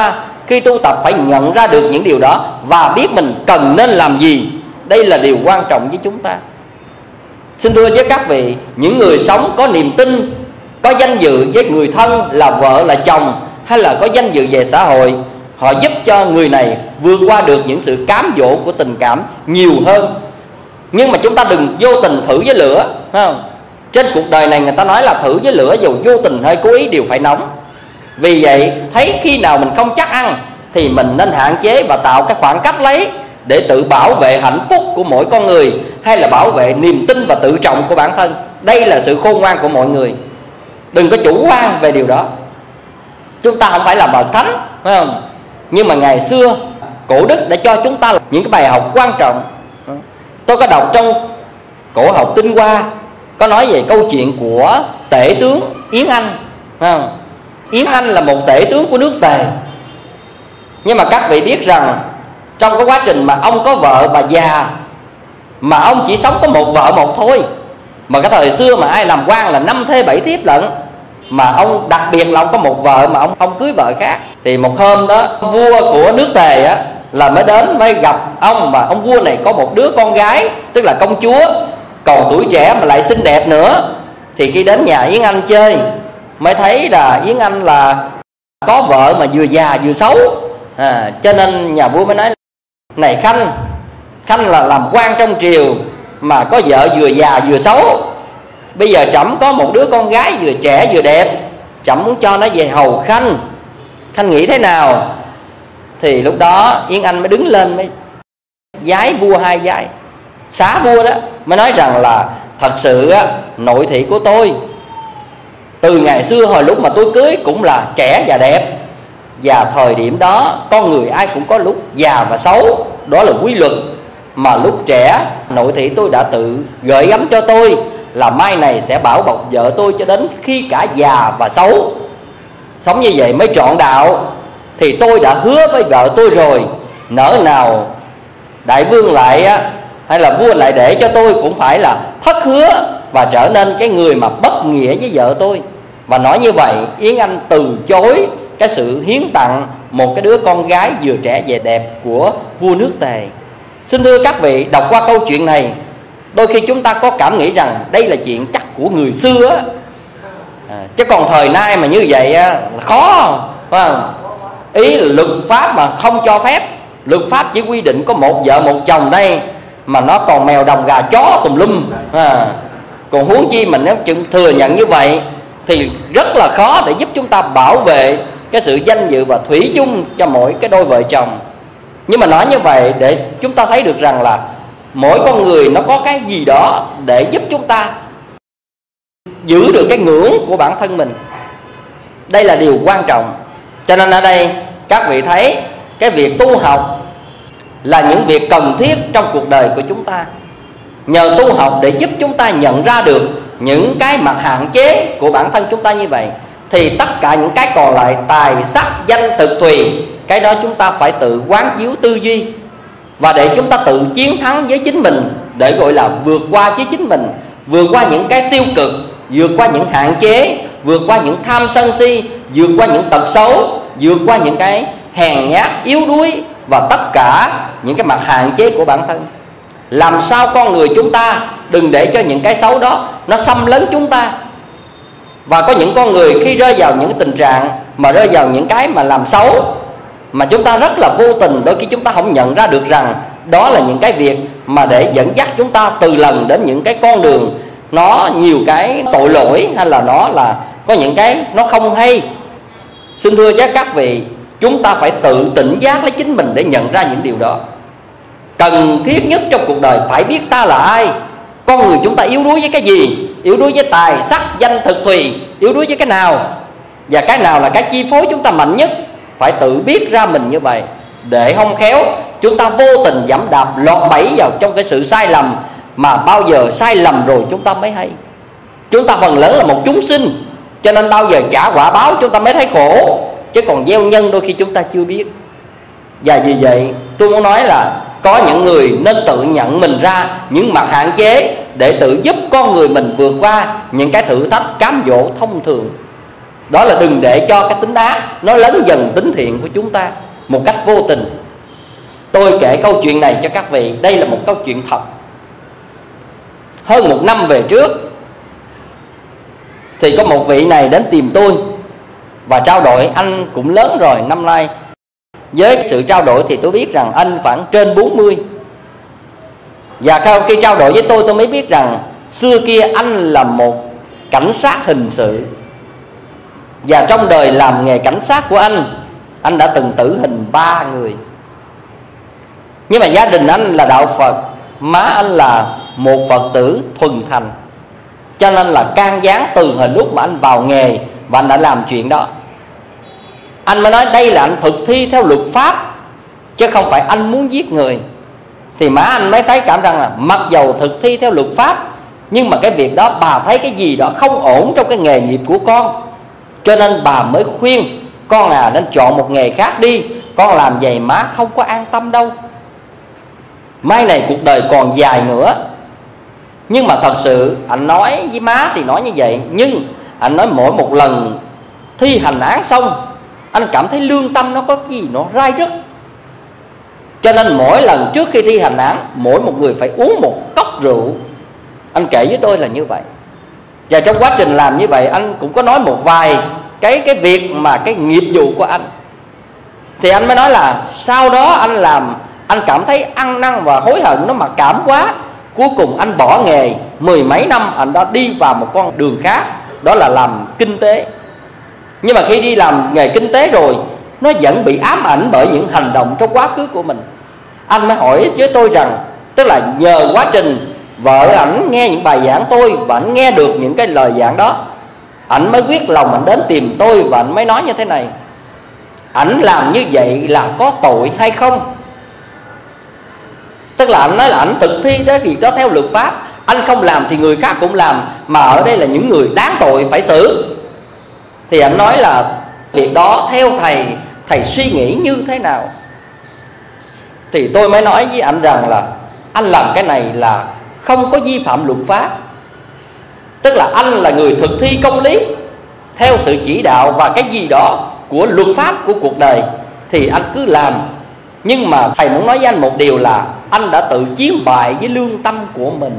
khi tu tập phải nhận ra được những điều đó và biết mình cần nên làm gì. Đây là điều quan trọng với chúng ta. Xin thưa với các vị, những người sống có niềm tin, có danh dự với người thân là vợ là chồng, hay là có danh dự về xã hội, họ giúp cho người này vượt qua được những sự cám dỗ của tình cảm nhiều hơn. Nhưng mà chúng ta đừng vô tình thử với lửa, phải không? Trên cuộc đời này người ta nói là thử với lửa, dù vô tình hay cố ý đều phải nóng. Vì vậy thấy khi nào mình không chắc ăn thì mình nên hạn chế và tạo cái khoảng cách lấy, để tự bảo vệ hạnh phúc của mỗi con người, hay là bảo vệ niềm tin và tự trọng của bản thân. Đây là sự khôn ngoan của mọi người. Đừng có chủ quan về điều đó. Chúng ta không phải là bậc thánh, phải không? Nhưng mà ngày xưa cổ đức đã cho chúng ta những cái bài học quan trọng. Tôi có đọc trong cổ học Tinh Hoa, có nói về câu chuyện của tể tướng Yến Anh, phải không? Yến Anh là một tể tướng của nước Tề. Nhưng mà các vị biết rằng trong cái quá trình mà ông có vợ bà già, mà ông chỉ sống có một vợ một thôi. Mà cái thời xưa mà ai làm quan là 5 thê 7 thiếp lận. Mà ông đặc biệt là ông có một vợ mà ông không cưới vợ khác. Thì một hôm đó vua của nước Tề á là mới đến mới gặp ông, mà ông vua này có một đứa con gái, tức là công chúa, còn tuổi trẻ mà lại xinh đẹp nữa. Thì khi đến nhà Yến Anh chơi mới thấy là Yến Anh là có vợ mà vừa già vừa xấu. Cho nên nhà vua mới nói: này Khanh, Khanh là làm quan trong triều mà có vợ vừa già vừa xấu. Bây giờ trẫm có một đứa con gái vừa trẻ vừa đẹp, trẫm muốn cho nó về hầu Khanh, Khanh nghĩ thế nào? Thì lúc đó Yến Anh mới đứng lên mới vái vua 2 vái, xá vua đó, mới nói rằng là thật sự á, nội thị của tôi từ ngày xưa hồi lúc mà tôi cưới cũng là trẻ và đẹp. Và thời điểm đó con người ai cũng có lúc già và xấu, đó là quy luật. Mà lúc trẻ nội thị tôi đã tự gợi gắm cho tôi là mai này sẽ bảo bọc vợ tôi cho đến khi cả già và xấu. Sống như vậy mới trọn đạo. Thì tôi đã hứa với vợ tôi rồi, nỡ nào đại vương lại á, hay là vua lại để cho tôi cũng phải là thất hứa và trở nên cái người mà bất nghĩa với vợ tôi. Và nói như vậy Yến Anh từ chối cái sự hiến tặng một cái đứa con gái vừa trẻ vừa đẹp của vua nước Tề. Xin thưa các vị, đọc qua câu chuyện này, đôi khi chúng ta có cảm nghĩ rằng đây là chuyện chắc của người xưa á. Chứ còn thời nay mà như vậy á, là khó, phải không? Ý là luật pháp mà không cho phép. Luật pháp chỉ quy định có một vợ một chồng đây, mà nó còn mèo đồng gà chó tùm lum. Còn huống chi mình nếu thừa nhận như vậy thì rất là khó để giúp chúng ta bảo vệ cái sự danh dự và thủy chung cho mỗi cái đôi vợ chồng. Nhưng mà nói như vậy để chúng ta thấy được rằng là mỗi con người nó có cái gì đó để giúp chúng ta giữ được cái ngưỡng của bản thân mình. Đây là điều quan trọng. Cho nên ở đây các vị thấy cái việc tu học là những việc cần thiết trong cuộc đời của chúng ta. Nhờ tu học để giúp chúng ta nhận ra được những cái mặt hạn chế của bản thân chúng ta như vậy, thì tất cả những cái còn lại, tài sắc danh thực tùy, cái đó chúng ta phải tự quán chiếu tư duy. Và để chúng ta tự chiến thắng với chính mình, để gọi là vượt qua với chính mình, vượt qua những cái tiêu cực, vượt qua những hạn chế, vượt qua những tham sân si, vượt qua những tật xấu, vượt qua những cái hèn nhát yếu đuối và tất cả những cái mặt hạn chế của bản thân. Làm sao con người chúng ta đừng để cho những cái xấu đó nó xâm lấn chúng ta. Và có những con người khi rơi vào những tình trạng mà rơi vào những cái mà làm xấu, mà chúng ta rất là vô tình, đôi khi chúng ta không nhận ra được rằng đó là những cái việc mà để dẫn dắt chúng ta từ lần đến những cái con đường nó nhiều cái tội lỗi, hay là nó là có những cái nó không hay. Xin thưa với các vị, chúng ta phải tự tỉnh giác lấy chính mình để nhận ra những điều đó. Cần thiết nhất trong cuộc đời phải biết ta là ai, con người chúng ta yếu đuối với cái gì, yếu đuối với tài sắc danh thực tùy, yếu đuối với cái nào, và cái nào là cái chi phối chúng ta mạnh nhất. Phải tự biết ra mình như vậy, để không khéo chúng ta vô tình giẫm đạp lọt bẫy vào trong cái sự sai lầm, mà bao giờ sai lầm rồi chúng ta mới hay. Chúng ta phần lớn là một chúng sinh, cho nên bao giờ trả quả báo chúng ta mới thấy khổ, chứ còn gieo nhân đôi khi chúng ta chưa biết. Và vì vậy tôi muốn nói là có những người nên tự nhận mình ra những mặt hạn chế để tự giúp con người mình vượt qua những cái thử thách cám dỗ thông thường. Đó là đừng để cho cái tính ác nó lấn dần tính thiện của chúng ta. một cách vô tình. Tôi kể câu chuyện này cho các vị. Đây là một câu chuyện thật. Hơn 1 năm về trước thì có một vị này đến tìm tôi và trao đổi. Anh cũng lớn rồi, năm nay. Với sự trao đổi thì tôi biết rằng anh khoảng trên 40. Và khi trao đổi với tôi mới biết rằng xưa kia anh là một cảnh sát hình sự. Và trong đời làm nghề cảnh sát của anh đã từng tử hình 3 người. Nhưng mà gia đình anh là đạo Phật, má anh là một Phật tử thuần thành, cho nên là can gián từ hồi lúc mà anh vào nghề và anh đã làm chuyện đó. Anh mới nói đây là anh thực thi theo luật pháp, chứ không phải anh muốn giết người. Thì má anh mới thấy cảm rằng là mặc dầu thực thi theo luật pháp, nhưng mà cái việc đó bà thấy cái gì đó không ổn trong cái nghề nghiệp của con, cho nên bà mới khuyên con nên chọn một nghề khác đi. Con làm vậy má không có an tâm đâu. Mai này cuộc đời còn dài nữa. Nhưng mà thật sự anh nói với má thì nói như vậy, nhưng anh nói mỗi một lần thi hành án xong, anh cảm thấy lương tâm nó có cái gì nó rai rứt. Cho nên mỗi lần trước khi thi hành án, mỗi một người phải uống một cốc rượu. Anh kể với tôi là như vậy. Và trong quá trình làm như vậy, anh cũng có nói một vài cái việc mà cái nghiệp vụ của anh. Thì anh mới nói là sau đó anh làm, anh cảm thấy ăn năn và hối hận nó mặc cảm quá. Cuối cùng anh bỏ nghề, 10 mấy năm anh đã đi vào một con đường khác, đó là làm kinh tế. Nhưng mà khi đi làm nghề kinh tế rồi, nó vẫn bị ám ảnh bởi những hành động trong quá khứ của mình. Anh mới hỏi với tôi rằng, tức là nhờ quá trình vợ ảnh nghe những bài giảng tôi và ảnh nghe được những cái lời giảng đó, ảnh mới quyết lòng ảnh đến tìm tôi và ảnh mới nói như thế này: ảnh làm như vậy là có tội hay không? Tức là anh nói là ảnh thực thi cái việc đó theo luật pháp, anh không làm thì người khác cũng làm, mà ở đây là những người đáng tội phải xử. Thì anh nói là việc đó theo thầy suy nghĩ như thế nào? Thì tôi mới nói với anh rằng là anh làm cái này là không có vi phạm luật pháp. Tức là anh là người thực thi công lý theo sự chỉ đạo và cái gì đó của luật pháp của cuộc đời thì anh cứ làm. Nhưng mà thầy muốn nói với anh một điều là anh đã tự chiến bại với lương tâm của mình.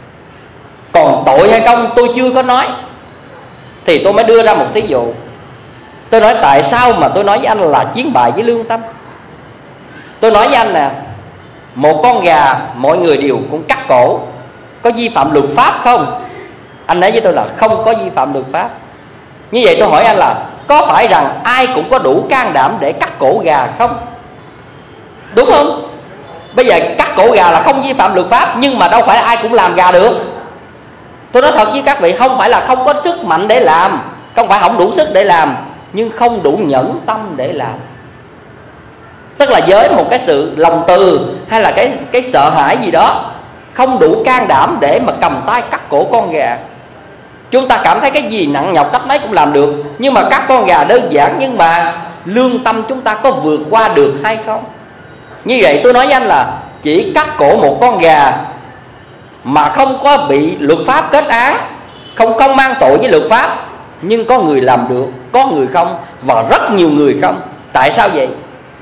Còn tội hay không tôi chưa có nói. Thì tôi mới đưa ra một thí dụ. Tôi nói tại sao mà tôi nói với anh là chiến bại với lương tâm. Tôi nói với anh nè, một con gà mọi người đều cũng cắt cổ, có vi phạm luật pháp không? Anh nói với tôi là không có vi phạm luật pháp. Như vậy tôi hỏi anh là có phải rằng ai cũng có đủ can đảm để cắt cổ gà không? Đúng không? Bây giờ cắt cổ gà là không vi phạm luật pháp, nhưng mà đâu phải ai cũng làm gà được. Tôi nói thật với các vị, không phải là không có sức mạnh để làm, không phải không đủ sức để làm, nhưng không đủ nhẫn tâm để làm. Tức là với một cái sự lòng từ hay là cái sợ hãi gì đó, không đủ can đảm để mà cầm tay cắt cổ con gà. Chúng ta cảm thấy cái gì nặng nhọc cách mấy cũng làm được, nhưng mà cắt con gà đơn giản, nhưng mà lương tâm chúng ta có vượt qua được hay không? Như vậy tôi nói với anh là chỉ cắt cổ một con gà mà không có bị luật pháp kết án, không mang tội với luật pháp, nhưng có người làm được, có người không, và rất nhiều người không. Tại sao vậy?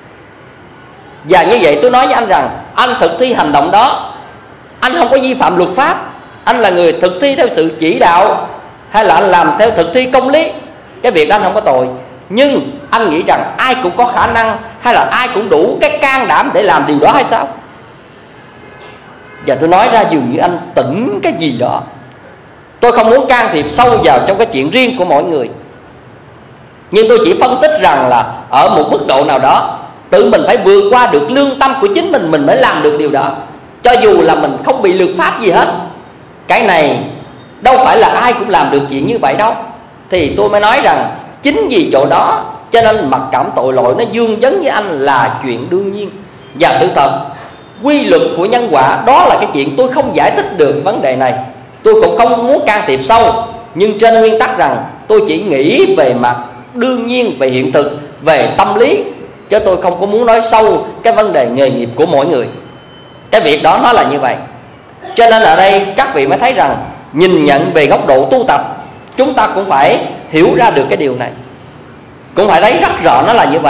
Và như vậy tôi nói với anh rằng anh thực thi hành động đó, anh không có vi phạm luật pháp, anh là người thực thi theo sự chỉ đạo, hay là anh làm theo thực thi công lý, cái việc đó anh không có tội. Nhưng anh nghĩ rằng ai cũng có khả năng, hay là ai cũng đủ cái can đảm để làm điều đó hay sao? Và tôi nói ra dường như anh tỉnh cái gì đó. Tôi không muốn can thiệp sâu vào trong cái chuyện riêng của mỗi người, nhưng tôi chỉ phân tích rằng là ở một mức độ nào đó, tự mình phải vượt qua được lương tâm của chính mình mới làm được điều đó. Cho dù là mình không bị luật pháp gì hết, cái này đâu phải là ai cũng làm được chuyện như vậy đâu. Thì tôi mới nói rằng chính vì chỗ đó cho nên mặc cảm tội lỗi nó dương vấn với anh là chuyện đương nhiên. Và sự thật, quy luật của nhân quả đó là cái chuyện tôi không giải thích được vấn đề này. Tôi cũng không muốn can thiệp sâu, nhưng trên nguyên tắc rằng tôi chỉ nghĩ về mặt đương nhiên, về hiện thực, về tâm lý, chứ tôi không có muốn nói sâu cái vấn đề nghề nghiệp của mỗi người. Cái việc đó nó là như vậy. Cho nên ở đây các vị mới thấy rằng nhìn nhận về góc độ tu tập, chúng ta cũng phải hiểu ra được cái điều này, cũng phải thấy rất rõ nó là như vậy.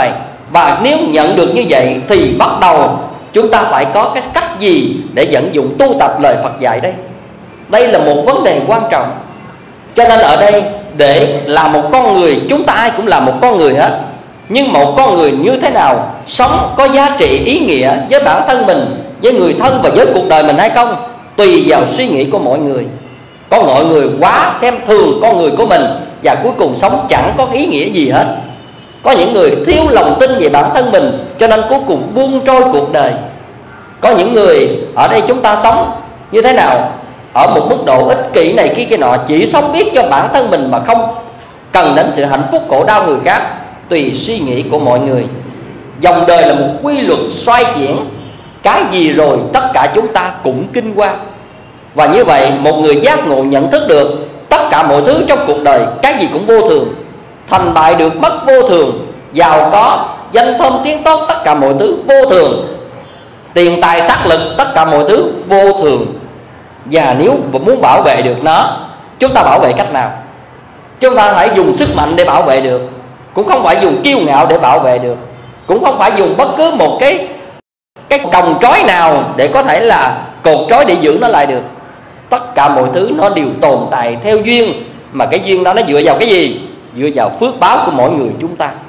Và nếu nhận được như vậy thì bắt đầu chúng ta phải có cái cách gì để vận dụng tu tập lời Phật dạy đây? Đây là một vấn đề quan trọng. Cho nên ở đây để là một con người, chúng ta ai cũng là một con người hết. Nhưng một con người như thế nào sống có giá trị ý nghĩa với bản thân mình, với người thân và với cuộc đời mình hay không, tùy vào suy nghĩ của mọi người. Có mọi người quá xem thường con người của mình và cuối cùng sống chẳng có ý nghĩa gì hết. Có những người thiếu lòng tin về bản thân mình cho nên cuối cùng buông trôi cuộc đời. Có những người ở đây chúng ta sống như thế nào, ở một mức độ ích kỷ này kia nọ, chỉ sống biết cho bản thân mình mà không cần đến sự hạnh phúc khổ đau người khác, tùy suy nghĩ của mọi người. Dòng đời là một quy luật xoay chuyển, cái gì rồi tất cả chúng ta cũng kinh qua. Và như vậy một người giác ngộ nhận thức được tất cả mọi thứ trong cuộc đời cái gì cũng vô thường, thành bại được mất vô thường, giàu có danh thơm tiếng tốt tất cả mọi thứ vô thường, tiền tài sắc lực tất cả mọi thứ vô thường. Và nếu muốn bảo vệ được nó, chúng ta bảo vệ cách nào? Chúng ta phải dùng sức mạnh để bảo vệ được, cũng không phải dùng kiêu ngạo để bảo vệ được, cũng không phải dùng bất cứ một cái còng trói nào để có thể là cột trói để giữ nó lại được. Tất cả mọi thứ nó đều tồn tại theo duyên, mà cái duyên đó nó dựa vào cái gì? Dựa vào phước báo của mỗi người chúng ta.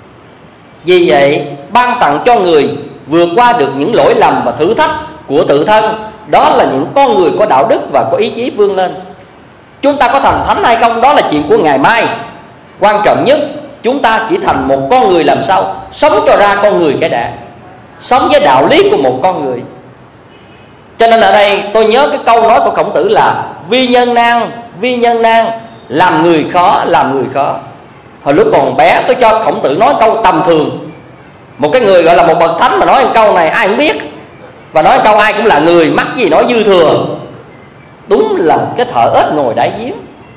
Vì vậy ban tặng cho người vượt qua được những lỗi lầm và thử thách của tự thân, đó là những con người có đạo đức và có ý chí vươn lên. Chúng ta có thành thánh hay không đó là chuyện của ngày mai. Quan trọng nhất chúng ta chỉ thành một con người làm sao sống cho ra con người cái đã, sống với đạo lý của một con người. Cho nên ở đây tôi nhớ cái câu nói của Khổng Tử là vi nhân nan, làm người khó, làm người khó. Hồi lúc còn bé tôi cho Khổng Tử nói câu tầm thường. Một cái người gọi là một bậc thánh mà nói câu này ai cũng biết, và nói câu ai cũng là người, mắc gì nói dư thừa. Đúng là cái thợ ếch ngồi đáy giếng,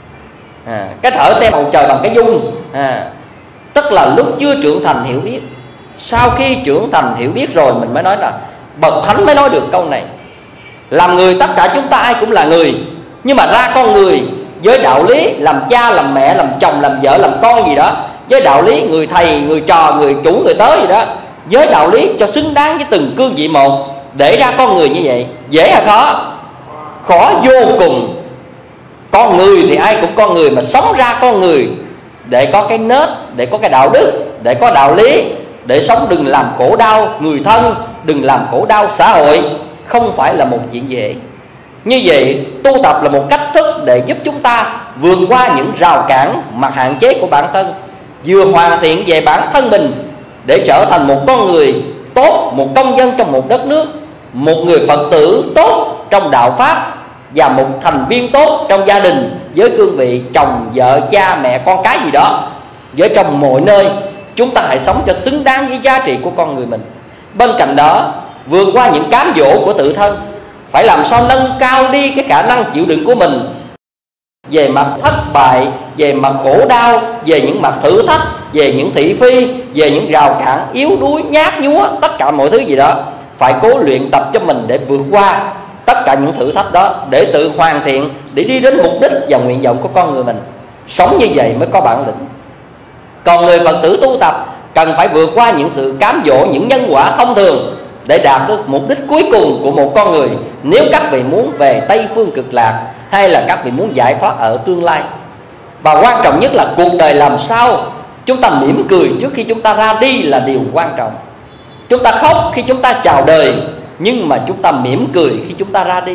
cái thợ xem bầu trời bằng cái dung. Tức là lúc chưa trưởng thành hiểu biết, sau khi trưởng thành hiểu biết rồi mình mới nói là bậc thánh mới nói được câu này. Làm người tất cả chúng ta ai cũng là người, nhưng mà ra con người với đạo lý làm cha, làm mẹ, làm chồng, làm vợ, làm con gì đó, với đạo lý người thầy, người trò, người chủ, người tới gì đó, với đạo lý cho xứng đáng với từng cương vị một, để ra con người như vậy. Dễ hay khó? Khó vô cùng. Con người thì ai cũng con người, mà sống ra con người để có cái nết, để có cái đạo đức, để có đạo lý, để sống đừng làm khổ đau người thân, đừng làm khổ đau xã hội, không phải là một chuyện dễ. Như vậy tu tập là một cách thức để giúp chúng ta vượt qua những rào cản, mặt hạn chế của bản thân, vừa hoàn thiện về bản thân mình để trở thành một con người tốt, một công dân trong một đất nước, một người Phật tử tốt trong đạo Pháp, và một thành viên tốt trong gia đình với cương vị chồng, vợ, cha, mẹ, con cái gì đó. Với trong mọi nơi chúng ta hãy sống cho xứng đáng với giá trị của con người mình. Bên cạnh đó vượt qua những cám dỗ của tự thân, phải làm sao nâng cao đi cái khả năng chịu đựng của mình về mặt thất bại, về mặt khổ đau, về những mặt thử thách, về những thị phi, về những rào cản, yếu đuối, nhát nhúa, tất cả mọi thứ gì đó. Phải cố luyện tập cho mình để vượt qua tất cả những thử thách đó, để tự hoàn thiện, để đi đến mục đích và nguyện vọng của con người mình. Sống như vậy mới có bản lĩnh. Còn người Phật tử tu tập cần phải vượt qua những sự cám dỗ, những nhân quả thông thường để đạt được mục đích cuối cùng của một con người. Nếu các vị muốn về Tây Phương Cực Lạc, hay là các vị muốn giải thoát ở tương lai. Và quan trọng nhất là cuộc đời làm sao chúng ta mỉm cười trước khi chúng ta ra đi là điều quan trọng. Chúng ta khóc khi chúng ta chào đời, nhưng mà chúng ta mỉm cười khi chúng ta ra đi.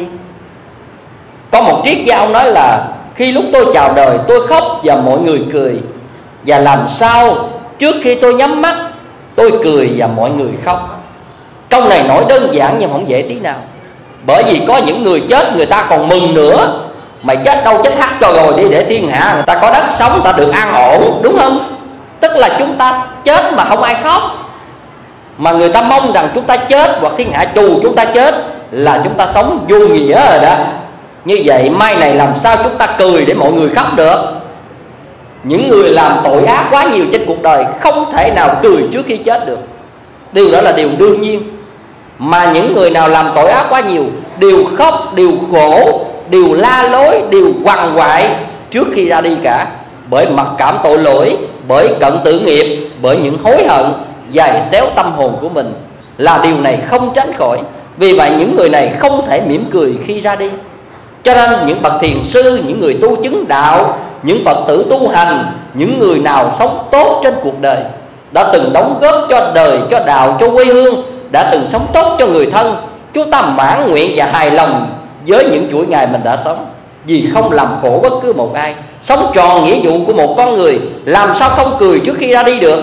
Có một triết gia ông nói là khi lúc tôi chào đời tôi khóc và mọi người cười, và làm sao trước khi tôi nhắm mắt tôi cười và mọi người khóc. Câu này nói đơn giản nhưng không dễ tí nào. Bởi vì có những người chết người ta còn mừng nữa. Mày chết đâu chết hát cho rồi đi, để thiên hạ người ta có đất sống, người ta được an ổn, đúng không? Tức là chúng ta chết mà không ai khóc, mà người ta mong rằng chúng ta chết hoặc thiên hạ trù chúng ta chết là chúng ta sống vô nghĩa rồi đó. Như vậy mai này làm sao chúng ta cười để mọi người khóc được? Những người làm tội ác quá nhiều trên cuộc đời không thể nào cười trước khi chết được. Điều đó là điều đương nhiên. Mà những người nào làm tội ác quá nhiều đều khóc, đều khổ, đều la lối, đều quằn quại trước khi ra đi cả. Bởi mặc cảm tội lỗi, bởi cận tử nghiệp, bởi những hối hận giày xéo tâm hồn của mình, là điều này không tránh khỏi. Vì vậy những người này không thể mỉm cười khi ra đi. Cho nên những bậc thiền sư, những người tu chứng đạo, những Phật tử tu hành, những người nào sống tốt trên cuộc đời, đã từng đóng góp cho đời, cho đạo, cho quê hương, đã từng sống tốt cho người thân, chúng ta mãn nguyện và hài lòng với những chuỗi ngày mình đã sống, vì không làm khổ bất cứ một ai. Sống tròn nghĩa vụ của một con người, làm sao không cười trước khi ra đi được.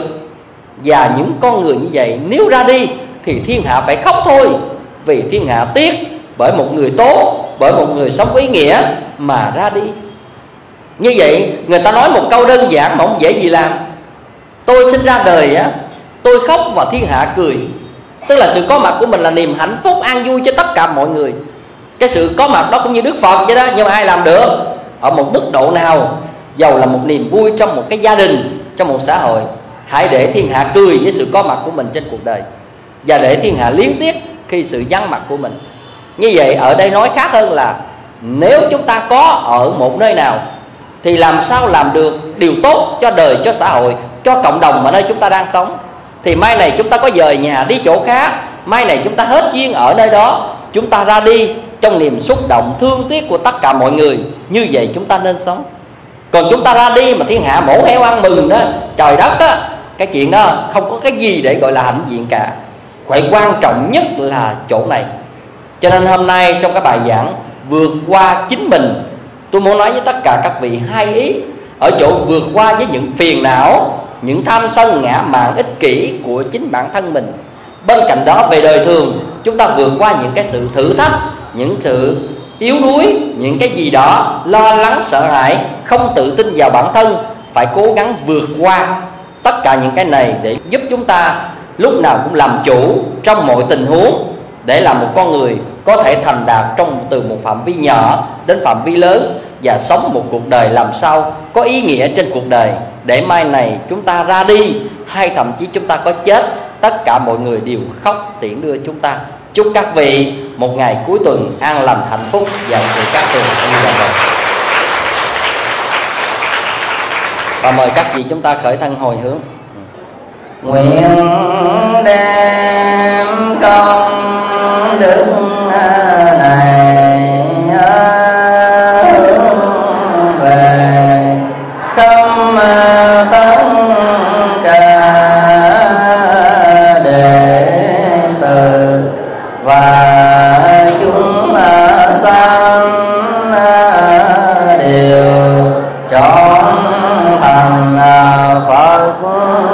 Và những con người như vậy nếu ra đi thì thiên hạ phải khóc thôi, vì thiên hạ tiếc bởi một người tốt, bởi một người sống ý nghĩa mà ra đi. Như vậy người ta nói một câu đơn giản mà không dễ gì làm: tôi sinh ra đời á, tôi khóc và thiên hạ cười. Tức là sự có mặt của mình là niềm hạnh phúc an vui cho tất cả mọi người. Cái sự có mặt đó cũng như Đức Phật vậy đó, nhưng mà ai làm được? Ở một mức độ nào, dầu là một niềm vui trong một cái gia đình, trong một xã hội, hãy để thiên hạ cười với sự có mặt của mình trên cuộc đời, và để thiên hạ liếng tiếc khi sự vắng mặt của mình. Như vậy ở đây nói khác hơn là nếu chúng ta có ở một nơi nào thì làm sao làm được điều tốt cho đời, cho xã hội, cho cộng đồng mà nơi chúng ta đang sống. Thì mai này chúng ta có dời nhà đi chỗ khác, mai này chúng ta hết duyên ở nơi đó, chúng ta ra đi trong niềm xúc động thương tiếc của tất cả mọi người. Như vậy chúng ta nên sống. Còn chúng ta ra đi mà thiên hạ mổ heo ăn mừng đó, trời đất á, cái chuyện đó không có cái gì để gọi là hãnh diện cả. Vậy quan trọng nhất là chỗ này. Cho nên hôm nay trong cái bài giảng vượt qua chính mình, tôi muốn nói với tất cả các vị hai ý. Ở chỗ vượt qua với những phiền não, những tham sân ngã mạn ích kỷ của chính bản thân mình. Bên cạnh đó về đời thường, chúng ta vượt qua những cái sự thử thách, những sự yếu đuối, những cái gì đó lo lắng sợ hãi, không tự tin vào bản thân. Phải cố gắng vượt qua tất cả những cái này để giúp chúng ta lúc nào cũng làm chủ trong mọi tình huống, để làm một con người có thể thành đạt từ một phạm vi nhỏ đến phạm vi lớn, và sống một cuộc đời làm sao có ý nghĩa trên cuộc đời, để mai này chúng ta ra đi hay thậm chí chúng ta có chết, tất cả mọi người đều khóc tiễn đưa chúng ta. Chúc các vị một ngày cuối tuần an lành hạnh phúc và sự các tường như là vậy. Và mời các vị chúng ta khởi thân hồi hướng. Nguyện đem công đức này hướng về khâm tất cả đệ tử và chúng sanh đều trọn thành Phật